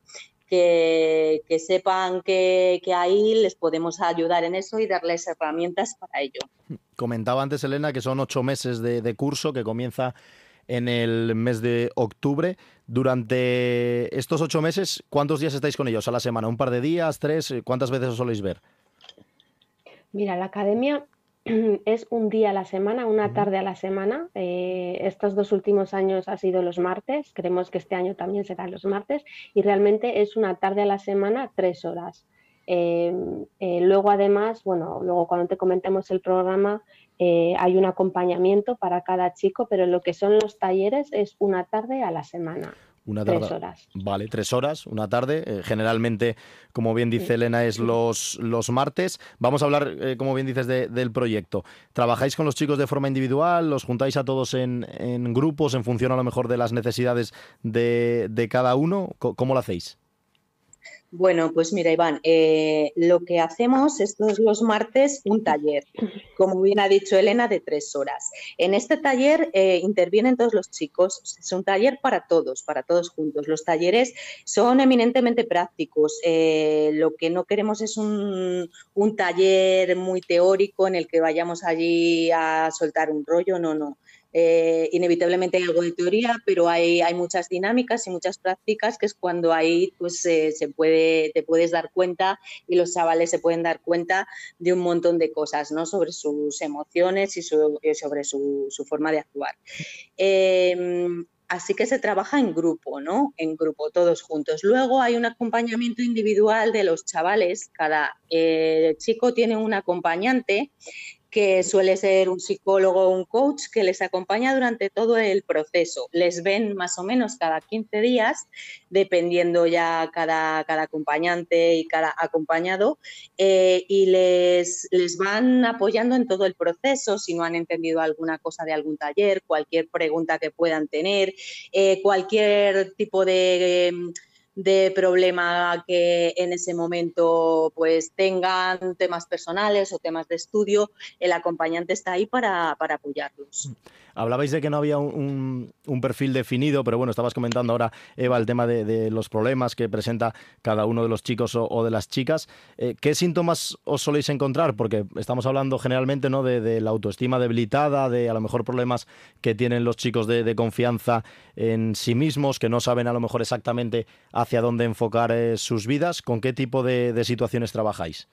que, que sepan que, que ahí les podemos ayudar en eso y darles herramientas para ello. Comentaba antes, Elena, que son ocho meses de, de curso que comienza en el mes de octubre. Durante estos ocho meses, ¿cuántos días estáis con ellos a la semana? ¿Un par de días? ¿Tres? ¿Cuántas veces os soléis ver? Mira, la academia es un día a la semana, una tarde a la semana. Eh, estos dos últimos años ha sido los martes, creemos que este año también será los martes, y realmente es una tarde a la semana, tres horas. Eh, eh, luego además, bueno, luego cuando te comentemos el programa, eh, hay un acompañamiento para cada chico, pero lo que son los talleres es una tarde a la semana. Una tarde. Tres horas. Vale, tres horas, una tarde. Eh, generalmente, como bien dice sí. Elena, es los, los martes. Vamos a hablar, eh, como bien dices, de, del proyecto. ¿Trabajáis con los chicos de forma individual? ¿Los juntáis a todos en, en grupos en función a lo mejor de las necesidades de, de cada uno? ¿Cómo lo hacéis? Bueno, pues mira, Iván, eh, lo que hacemos es todos los martes un taller, como bien ha dicho Elena, de tres horas. En este taller eh, intervienen todos los chicos, es un taller para todos, para todos juntos. Los talleres son eminentemente prácticos. Eh, lo que no queremos es un, un taller muy teórico en el que vayamos allí a soltar un rollo, no, no. Eh, inevitablemente hay algo de teoría, pero hay, hay muchas dinámicas y muchas prácticas que es cuando ahí pues, eh, se puede, te puedes dar cuenta y los chavales se pueden dar cuenta de un montón de cosas, ¿no? Sobre sus emociones y, su, y sobre su, su forma de actuar. Eh, Así que se trabaja en grupo, ¿no? En grupo, todos juntos. Luego hay un acompañamiento individual de los chavales. Cada eh, chico tiene un acompañante que suele ser un psicólogo o un coach que les acompaña durante todo el proceso. Les ven más o menos cada quince días, dependiendo ya cada, cada acompañante y cada acompañado, eh, y les, les van apoyando en todo el proceso, si no han entendido alguna cosa de algún taller, cualquier pregunta que puedan tener, eh, cualquier tipo de... de problema que en ese momento pues tengan, temas personales o temas de estudio, el acompañante está ahí para, para apoyarlos. Hablabais de que no había un, un perfil definido, pero bueno, estabas comentando ahora, Eva, el tema de, de los problemas que presenta cada uno de los chicos o, o de las chicas. Eh, ¿Qué síntomas os soléis encontrar? Porque estamos hablando generalmente, ¿no?, de, de la autoestima debilitada, de a lo mejor problemas que tienen los chicos de, de confianza en sí mismos, que no saben a lo mejor exactamente hacia dónde enfocar eh, sus vidas. ¿Con qué tipo de, de situaciones trabajáis?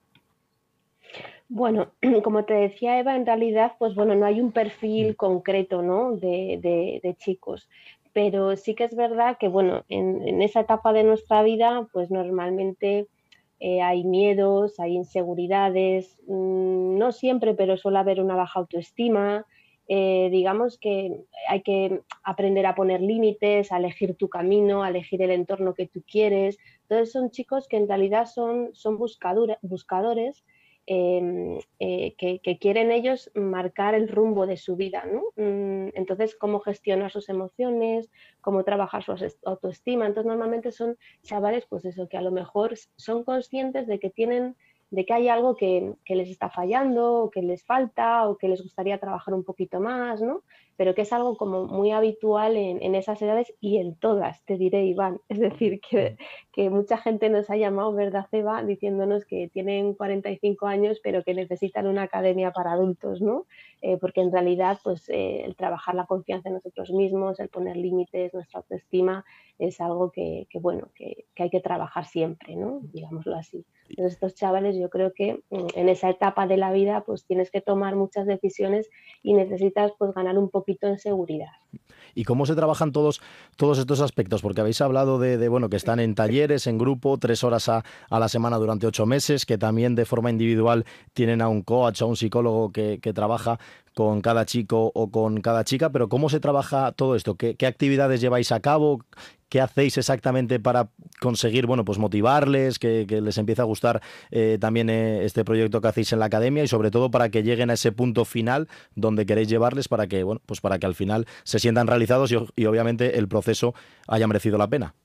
Bueno, como te decía Eva, en realidad, pues bueno, no hay un perfil concreto, ¿no?, de, de, de chicos, pero sí que es verdad que, bueno, en, en esa etapa de nuestra vida, pues normalmente eh, hay miedos, hay inseguridades, mmm, no siempre, pero suele haber una baja autoestima, eh, digamos que hay que aprender a poner límites, a elegir tu camino, a elegir el entorno que tú quieres. Entonces son chicos que en realidad son, son buscadores, buscadores eh, eh, que, que quieren ellos marcar el rumbo de su vida, ¿no? Entonces, cómo gestionar sus emociones, cómo trabajar su autoestima. Entonces, normalmente son chavales, pues eso, que a lo mejor son conscientes de que tienen, de que hay algo que, que les está fallando, o que les falta, o que les gustaría trabajar un poquito más, ¿no? Pero que es algo como muy habitual en, en esas edades y en todas, te diré, Iván. Es decir, que, que mucha gente nos ha llamado, ¿verdad, Eva?, diciéndonos que tienen cuarenta y cinco años, pero que necesitan una academia para adultos, ¿no? Eh, porque en realidad, pues, eh, el trabajar la confianza en nosotros mismos, el poner límites, nuestra autoestima, es algo que, que bueno, que, que hay que trabajar siempre, ¿no? Digámoslo así. Entonces, estos chavales, yo creo que en esa etapa de la vida, pues tienes que tomar muchas decisiones y necesitas, pues, ganar un poquito en seguridad. ¿Y cómo se trabajan todos, todos estos aspectos? Porque habéis hablado de, de bueno, que están en talleres, en grupo, tres horas a, a la semana durante ocho meses, que también de forma individual tienen a un coach, a un psicólogo que, que trabaja con cada chico o con cada chica, pero ¿cómo se trabaja todo esto? ¿Qué, qué actividades lleváis a cabo? ¿Qué hacéis exactamente para conseguir, bueno, pues motivarles, que, que les empiece a gustar eh, también eh, este proyecto que hacéis en la academia y sobre todo para que lleguen a ese punto final donde queréis llevarles para que, bueno, pues para que al final se sientan realizados y, y obviamente el proceso haya merecido la pena?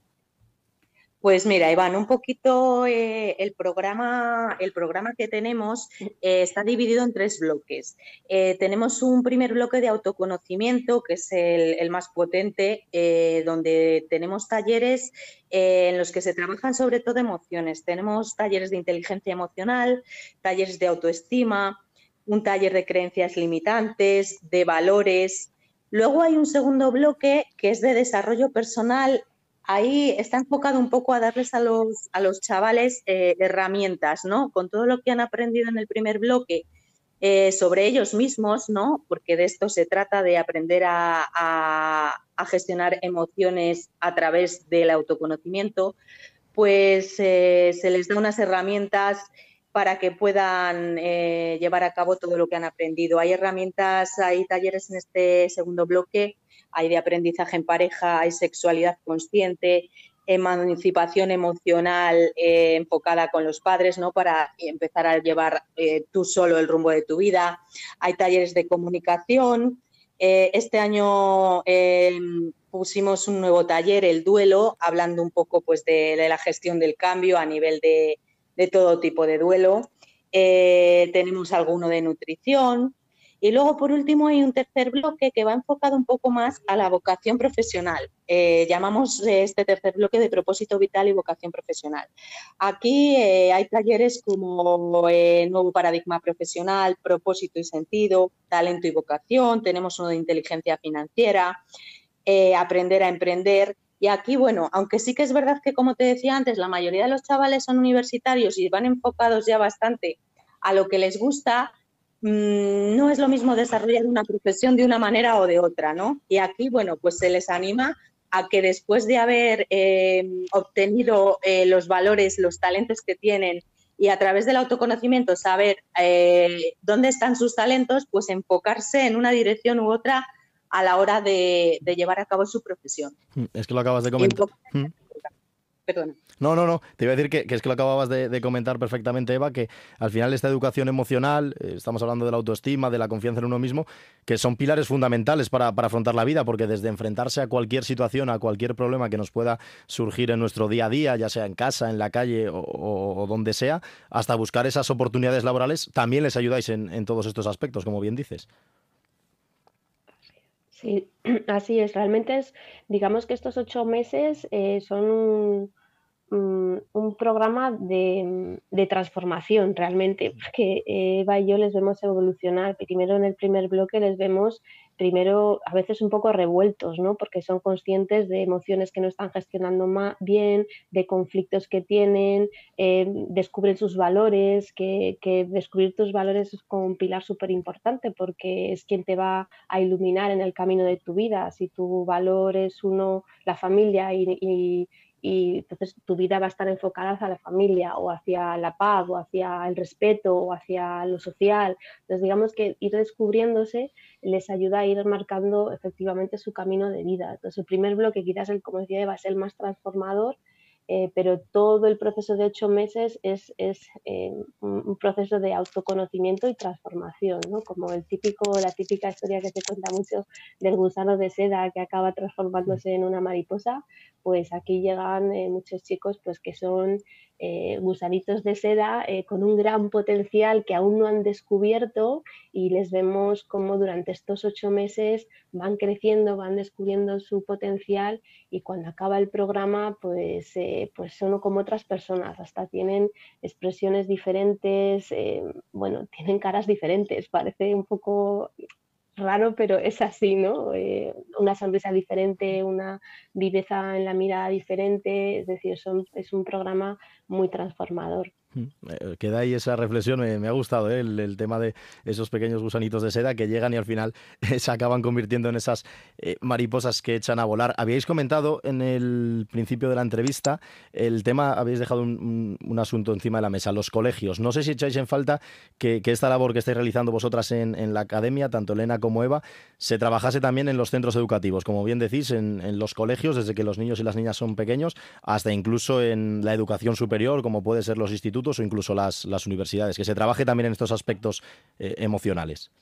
Pues mira, Iván, un poquito eh, el programa, el programa que tenemos eh, está dividido en tres bloques. Eh, tenemos un primer bloque de autoconocimiento, que es el, el más potente, eh, donde tenemos talleres eh, en los que se trabajan sobre todo emociones. Tenemos talleres de inteligencia emocional, talleres de autoestima, un taller de creencias limitantes, de valores. Luego hay un segundo bloque que es de desarrollo personal. Ahí está enfocado un poco a darles a los, a los chavales eh, herramientas, ¿no? Con todo lo que han aprendido en el primer bloque eh, sobre ellos mismos, ¿no? Porque de esto se trata, de aprender a, a, a gestionar emociones a través del autoconocimiento, pues eh, se les da unas herramientas para que puedan eh, llevar a cabo todo lo que han aprendido. Hay herramientas, hay talleres en este segundo bloque, hay de aprendizaje en pareja, hay sexualidad consciente, emancipación emocional eh, enfocada con los padres, ¿no? Para empezar a llevar eh, tú solo el rumbo de tu vida. Hay talleres de comunicación. Eh, este año eh, pusimos un nuevo taller, el duelo, hablando un poco, pues, de, de la gestión del cambio a nivel de, de todo tipo de duelo. Eh, tenemos alguno de nutrición. Y luego, por último, hay un tercer bloque que va enfocado un poco más a la vocación profesional. Eh, llamamos este tercer bloque de propósito vital y vocación profesional. Aquí eh, hay talleres como eh, nuevo paradigma profesional, propósito y sentido, talento y vocación. Tenemos uno de inteligencia financiera, eh, aprender a emprender. Y aquí, bueno, aunque sí que es verdad que, como te decía antes, la mayoría de los chavales son universitarios y van enfocados ya bastante a lo que les gusta, no es lo mismo desarrollar una profesión de una manera o de otra, ¿no? Y aquí, bueno, pues se les anima a que después de haber eh, obtenido eh, los valores, los talentos que tienen y a través del autoconocimiento saber eh, dónde están sus talentos, pues enfocarse en una dirección u otra a la hora de, de llevar a cabo su profesión. Es que lo acabas de comentar. Perdona. No, no, no. Te iba a decir que, que es que lo acababas de, de comentar perfectamente, Eva, que al final esta educación emocional, eh, estamos hablando de la autoestima, de la confianza en uno mismo, que son pilares fundamentales para, para afrontar la vida, porque desde enfrentarse a cualquier situación, a cualquier problema que nos pueda surgir en nuestro día a día, ya sea en casa, en la calle o, o, o donde sea, hasta buscar esas oportunidades laborales, también les ayudáis en, en todos estos aspectos, como bien dices. Sí, así es. Realmente es, digamos que estos ocho meses eh, son un, un, un programa de, de transformación realmente, porque Eva y yo les vemos evolucionar. Primero en el primer bloque les vemos primero a veces un poco revueltos, ¿no? Porque son conscientes de emociones que no están gestionando ma- bien, de conflictos que tienen, eh, descubren sus valores, que, que descubrir tus valores es como un pilar súper importante porque es quien te va a iluminar en el camino de tu vida. Si tu valor es uno, la familia y, y y entonces tu vida va a estar enfocada hacia la familia o hacia la paz o hacia el respeto o hacia lo social. Entonces digamos que ir descubriéndose les ayuda a ir marcando efectivamente su camino de vida. Entonces el primer bloque quizás, el, como decía Eva, es el más transformador, Eh, pero todo el proceso de ocho meses es, es eh, un, un proceso de autoconocimiento y transformación, ¿no? Como el típico, la típica historia que se cuenta mucho del gusano de seda que acaba transformándose en una mariposa, pues aquí llegan eh, muchos chicos pues que son eh, gusanitos de seda eh, con un gran potencial que aún no han descubierto, y les vemos como durante estos ocho meses van creciendo, van descubriendo su potencial, y cuando acaba el programa pues, eh, pues son como otras personas, hasta tienen expresiones diferentes, eh, bueno, tienen caras diferentes, parece un poco raro, pero es así, ¿no? Eh, una sonrisa diferente, una viveza en la mirada diferente, es decir, son, es un programa muy transformador. Queda ahí esa reflexión, me, me ha gustado, ¿eh? el, el tema de esos pequeños gusanitos de seda que llegan y al final eh, se acaban convirtiendo en esas eh, mariposas que echan a volar. Habíais comentado en el principio de la entrevista el tema, habéis dejado un, un, un asunto encima de la mesa, los colegios. No sé si echáis en falta que, que esta labor que estáis realizando vosotras en, en la academia, tanto Elena como Eva, se trabajase también en los centros educativos, como bien decís, en, en los colegios, desde que los niños y las niñas son pequeños, hasta incluso en la educación superior, como puede ser los institutos o incluso las, las universidades, que se trabaje también en estos aspectos eh, emocionales.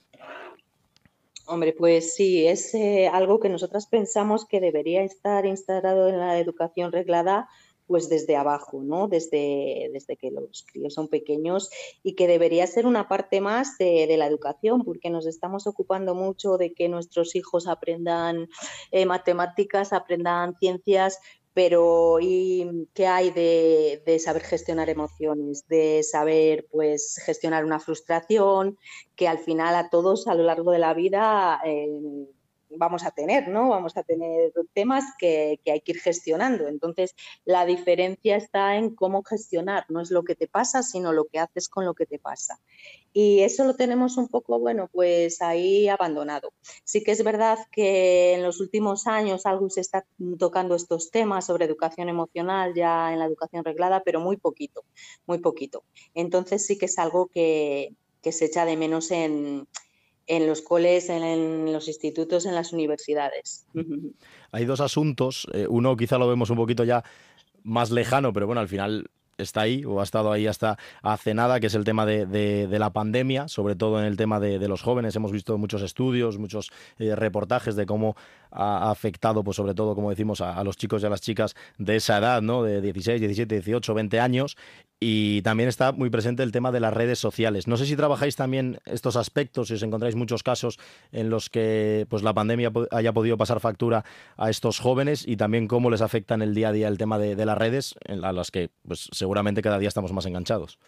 Hombre, pues sí, es eh, algo que nosotras pensamos que debería estar instaurado en la educación reglada pues desde abajo, ¿no? Desde, desde que los críos son pequeños, y que debería ser una parte más de, de la educación, porque nos estamos ocupando mucho de que nuestros hijos aprendan eh, matemáticas, aprendan ciencias, pero ¿y qué hay de, de saber gestionar emociones, de saber pues gestionar una frustración que al final a todos a lo largo de la vida eh, vamos a tener, ¿no? Vamos a tener temas que, que hay que ir gestionando. Entonces, la diferencia está en cómo gestionar, no es lo que te pasa, sino lo que haces con lo que te pasa. Y eso lo tenemos un poco, bueno, pues ahí abandonado. Sí que es verdad que en los últimos años algo se está tocando estos temas sobre educación emocional ya en la educación reglada, pero muy poquito, muy poquito. Entonces sí que es algo que, que se echa de menos en, en los coles, en, en los institutos, en las universidades. Hay dos asuntos, eh, uno quizá lo vemos un poquito ya más lejano, pero bueno, al final está ahí o ha estado ahí hasta hace nada, que es el tema de, de, de la pandemia, sobre todo en el tema de, de los jóvenes. Hemos visto muchos estudios, muchos eh, reportajes de cómo ha afectado, pues sobre todo, como decimos, a, a los chicos y a las chicas de esa edad, ¿no? De dieciséis, diecisiete, dieciocho, veinte años. Y también está muy presente el tema de las redes sociales. No sé si trabajáis también estos aspectos, si os encontráis muchos casos en los que pues la pandemia haya podido pasar factura a estos jóvenes, y también cómo les afecta en el día a día el tema de, de las redes, a las que pues seguramente cada día estamos más enganchados.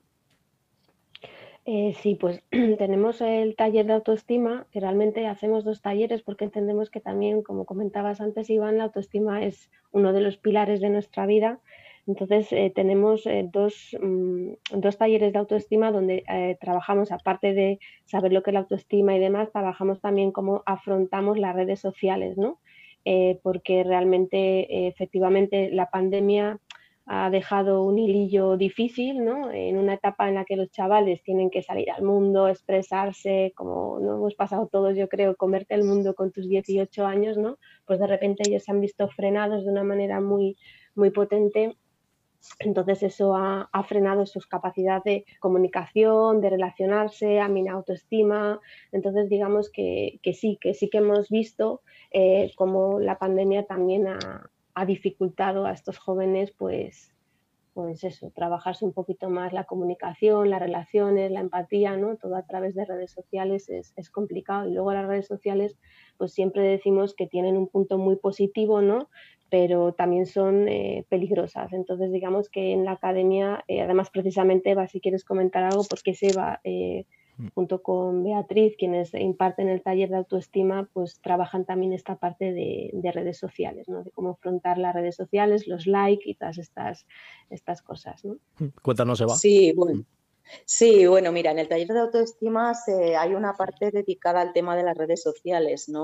Eh, sí, pues tenemos el taller de autoestima, que realmente hacemos dos talleres porque entendemos que también, como comentabas antes, Iván, la autoestima es uno de los pilares de nuestra vida. Entonces eh, tenemos eh, dos, mmm, dos talleres de autoestima donde eh, trabajamos, aparte de saber lo que es la autoestima y demás, trabajamos también cómo afrontamos las redes sociales, ¿no? Eh, porque realmente, eh, efectivamente, la pandemia ha dejado un hilillo difícil, ¿no? En una etapa en la que los chavales tienen que salir al mundo, expresarse, como no hemos pasado todos, yo creo, comerte el mundo con tus dieciocho años, ¿no? Pues de repente ellos se han visto frenados de una manera muy, muy potente. Entonces eso ha, ha frenado sus capacidades de comunicación, de relacionarse, a mi autoestima. Entonces digamos que, que sí, que sí que hemos visto eh, cómo la pandemia también ha, ha dificultado a estos jóvenes, pues, pues eso, trabajarse un poquito más la comunicación, las relaciones, la empatía, ¿no? Todo a través de redes sociales es, es complicado. Y luego las redes sociales, pues siempre decimos que tienen un punto muy positivo, ¿no? Pero también son eh, peligrosas. Entonces, digamos que en la academia, eh, además precisamente, Eva, si quieres comentar algo, porque es Eva, eh, junto con Beatriz, quienes imparten el taller de autoestima, pues trabajan también esta parte de, de redes sociales, ¿no? De cómo afrontar las redes sociales, los likes y todas estas, estas cosas, ¿no? Cuéntanos, Eva. Sí, bueno. Sí, bueno, mira, en el taller de autoestima se, hay una parte dedicada al tema de las redes sociales, ¿no?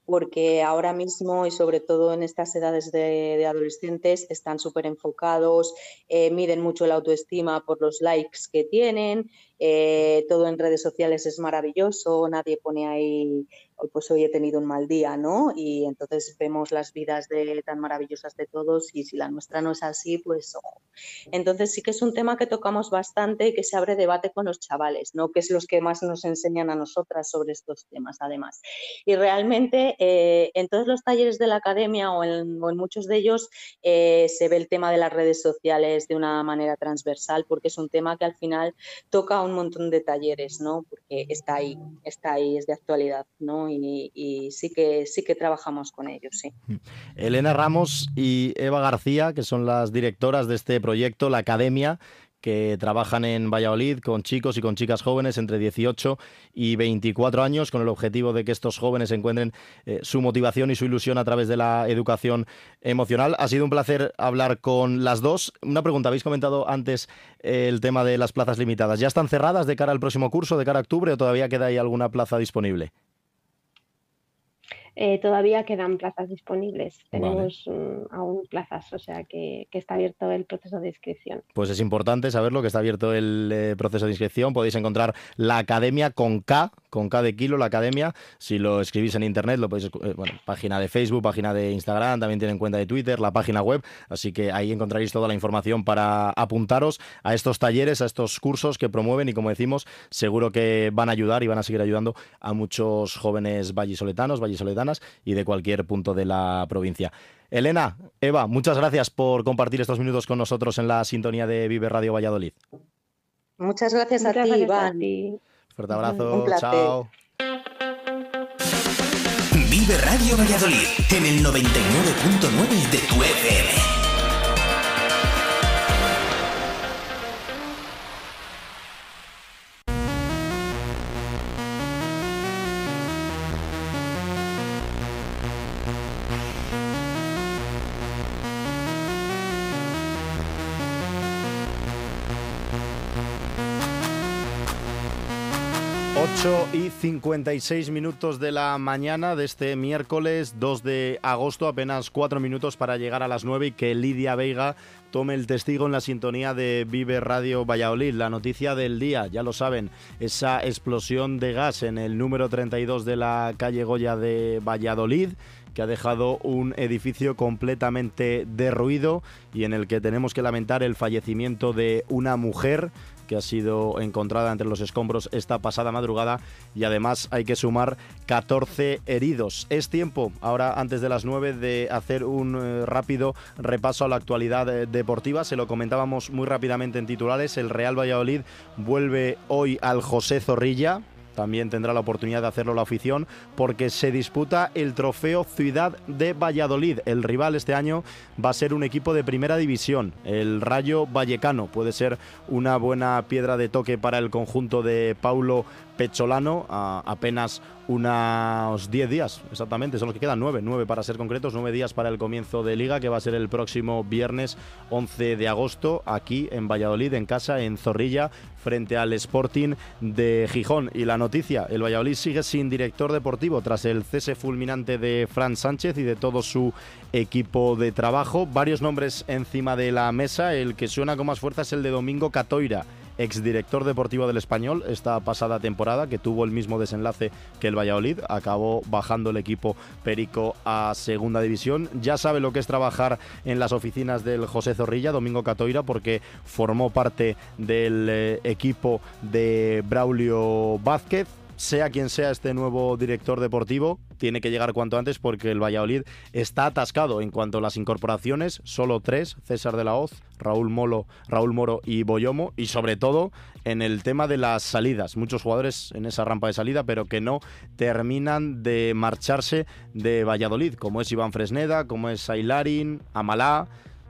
porque ahora mismo y sobre todo en estas edades de, de adolescentes están súper enfocados, eh, miden mucho la autoestima por los likes que tienen, eh, todo en redes sociales es maravilloso, nadie pone ahí, pues hoy he tenido un mal día, ¿no? Y entonces vemos las vidas de, tan maravillosas de todos y si la nuestra no es así, pues ojo. Entonces sí que es un tema que tocamos bastante y que se abre debate con los chavales, ¿no? Que es los que más nos enseñan a nosotras sobre estos temas, además. Y realmente eh, en todos los talleres de la academia o en, o en muchos de ellos eh, se ve el tema de las redes sociales de una manera transversal, porque es un tema que al final toca un montón de talleres, ¿no? Porque está ahí, está ahí, es de actualidad, ¿no? Y, y sí que sí que trabajamos con ellos, sí. Elena Ramos y Eva García, que son las directoras de este proyecto, la Academia, que trabajan en Valladolid con chicos y con chicas jóvenes entre dieciocho y veinticuatro años, con el objetivo de que estos jóvenes encuentren eh, su motivación y su ilusión a través de la educación emocional. Ha sido un placer hablar con las dos. Una pregunta, habéis comentado antes eh, el tema de las plazas limitadas. ¿Ya están cerradas de cara al próximo curso, de cara a octubre, o todavía queda ahí alguna plaza disponible? Eh, todavía quedan plazas disponibles, tenemos Vale. um, aún plazas, o sea que, que está abierto el proceso de inscripción. Pues es importante saberlo, que está abierto el eh, proceso de inscripción. Podéis encontrar la Academia con K, con K de kilo, la Academia. Si lo escribís en internet, lo podéis, eh, bueno, página de Facebook, página de Instagram, también tienen cuenta de Twitter, la página web, así que ahí encontraréis toda la información para apuntaros a estos talleres, a estos cursos que promueven y, como decimos, seguro que van a ayudar y van a seguir ayudando a muchos jóvenes vallisoletanos, vallisoletanas y de cualquier punto de la provincia. Elena, Eva, muchas gracias por compartir estos minutos con nosotros en la sintonía de Vive Radio Valladolid. Muchas gracias Muchas a ti, gracias Iván. a ti. Fuerte abrazo, Un placer. chao. Vive Radio Valladolid en el noventa y nueve punto nueve de tu F M. ocho y cincuenta y seis minutos de la mañana de este miércoles dos de agosto, apenas cuatro minutos para llegar a las nueve y que Lidia Veiga tome el testigo en la sintonía de Vive Radio Valladolid. La noticia del día, ya lo saben, esa explosión de gas en el número treinta y dos de la calle Goya de Valladolid, que ha dejado un edificio completamente derruido y en el que tenemos que lamentar el fallecimiento de una mujer que ha sido encontrada entre los escombros esta pasada madrugada y además hay que sumar catorce heridos. Es tiempo, ahora antes de las nueve, de hacer un eh, rápido repaso a la actualidad eh, deportiva. Se lo comentábamos muy rápidamente en titulares. El Real Valladolid vuelve hoy al José Zorrilla. También tendrá la oportunidad de hacerlo la afición porque se disputa el trofeo Ciudad de Valladolid. El rival este año va a ser un equipo de primera división, el Rayo Vallecano. Puede ser una buena piedra de toque para el conjunto de Paulo Pecholano, a apenas unos diez días, exactamente, son los que quedan, nueve, nueve para ser concretos, nueve días para el comienzo de Liga, que va a ser el próximo viernes once de agosto, aquí en Valladolid, en casa, en Zorrilla, frente al Sporting de Gijón. Y la noticia, el Valladolid sigue sin director deportivo tras el cese fulminante de Fran Sánchez y de todo su equipo de trabajo. Varios nombres encima de la mesa, el que suena con más fuerza es el de Domingo Catoira, exdirector deportivo del Español esta pasada temporada, que tuvo el mismo desenlace que el Valladolid, acabó bajando el equipo perico a segunda división. Ya sabe lo que es trabajar en las oficinas del José Zorrilla, Domingo Catoira, porque formó parte del eh, equipo de Braulio Vázquez. Sea quien sea este nuevo director deportivo, tiene que llegar cuanto antes porque el Valladolid está atascado en cuanto a las incorporaciones, solo tres, César de la Hoz, Raúl Molo, Raúl Moro y Boyomo, y sobre todo en el tema de las salidas. Muchos jugadores en esa rampa de salida, pero que no terminan de marcharse de Valladolid, como es Iván Fresneda, como es Ailarin, Amalá.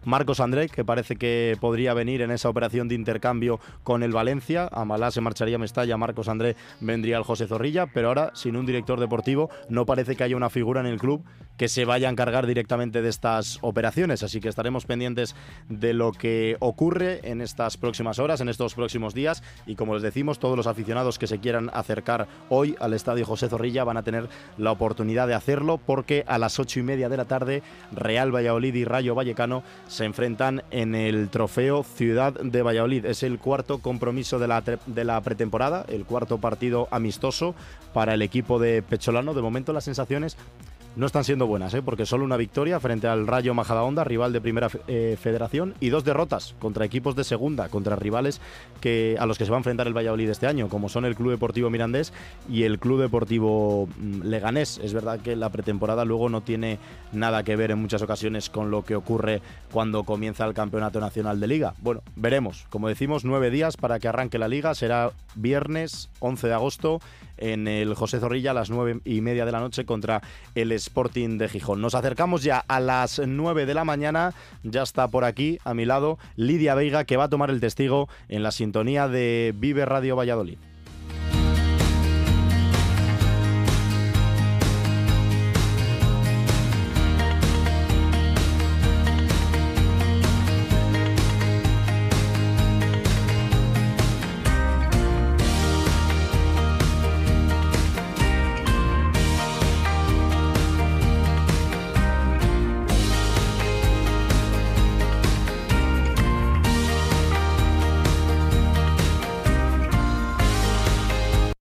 Marcos André, que parece que podría venir en esa operación de intercambio con el Valencia. Amalá se marcharía a Mestalla, Marcos André vendría al José Zorrilla, pero ahora, sin un director deportivo, no parece que haya una figura en el club que se vaya a encargar directamente de estas operaciones, así que estaremos pendientes de lo que ocurre en estas próximas horas, en estos próximos días, y como les decimos, todos los aficionados que se quieran acercar hoy al Estadio José Zorrilla van a tener la oportunidad de hacerlo, porque a las ocho y media de la tarde Real Valladolid y Rayo Vallecano se enfrentan en el trofeo Ciudad de Valladolid. Es el cuarto compromiso de la, de la pretemporada, el cuarto partido amistoso para el equipo de Pecholano. De momento las sensaciones no están siendo buenas, ¿eh? Porque solo una victoria frente al Rayo Majadahonda, rival de Primera eh, Federación, y dos derrotas contra equipos de Segunda, contra rivales que, a los que se va a enfrentar el Valladolid este año, como son el Club Deportivo Mirandés y el Club Deportivo Leganés. Es verdad que la pretemporada luego no tiene nada que ver en muchas ocasiones con lo que ocurre cuando comienza el Campeonato Nacional de Liga. Bueno, veremos. Como decimos, nueve días para que arranque la Liga. Será viernes once de agosto en el José Zorrilla a las nueve y media de la noche contra el Sporting de Gijón. Nos acercamos ya a las nueve de la mañana. Ya está por aquí a mi lado Lidia Veiga, que va a tomar el testigo en la sintonía de Vive Radio Valladolid.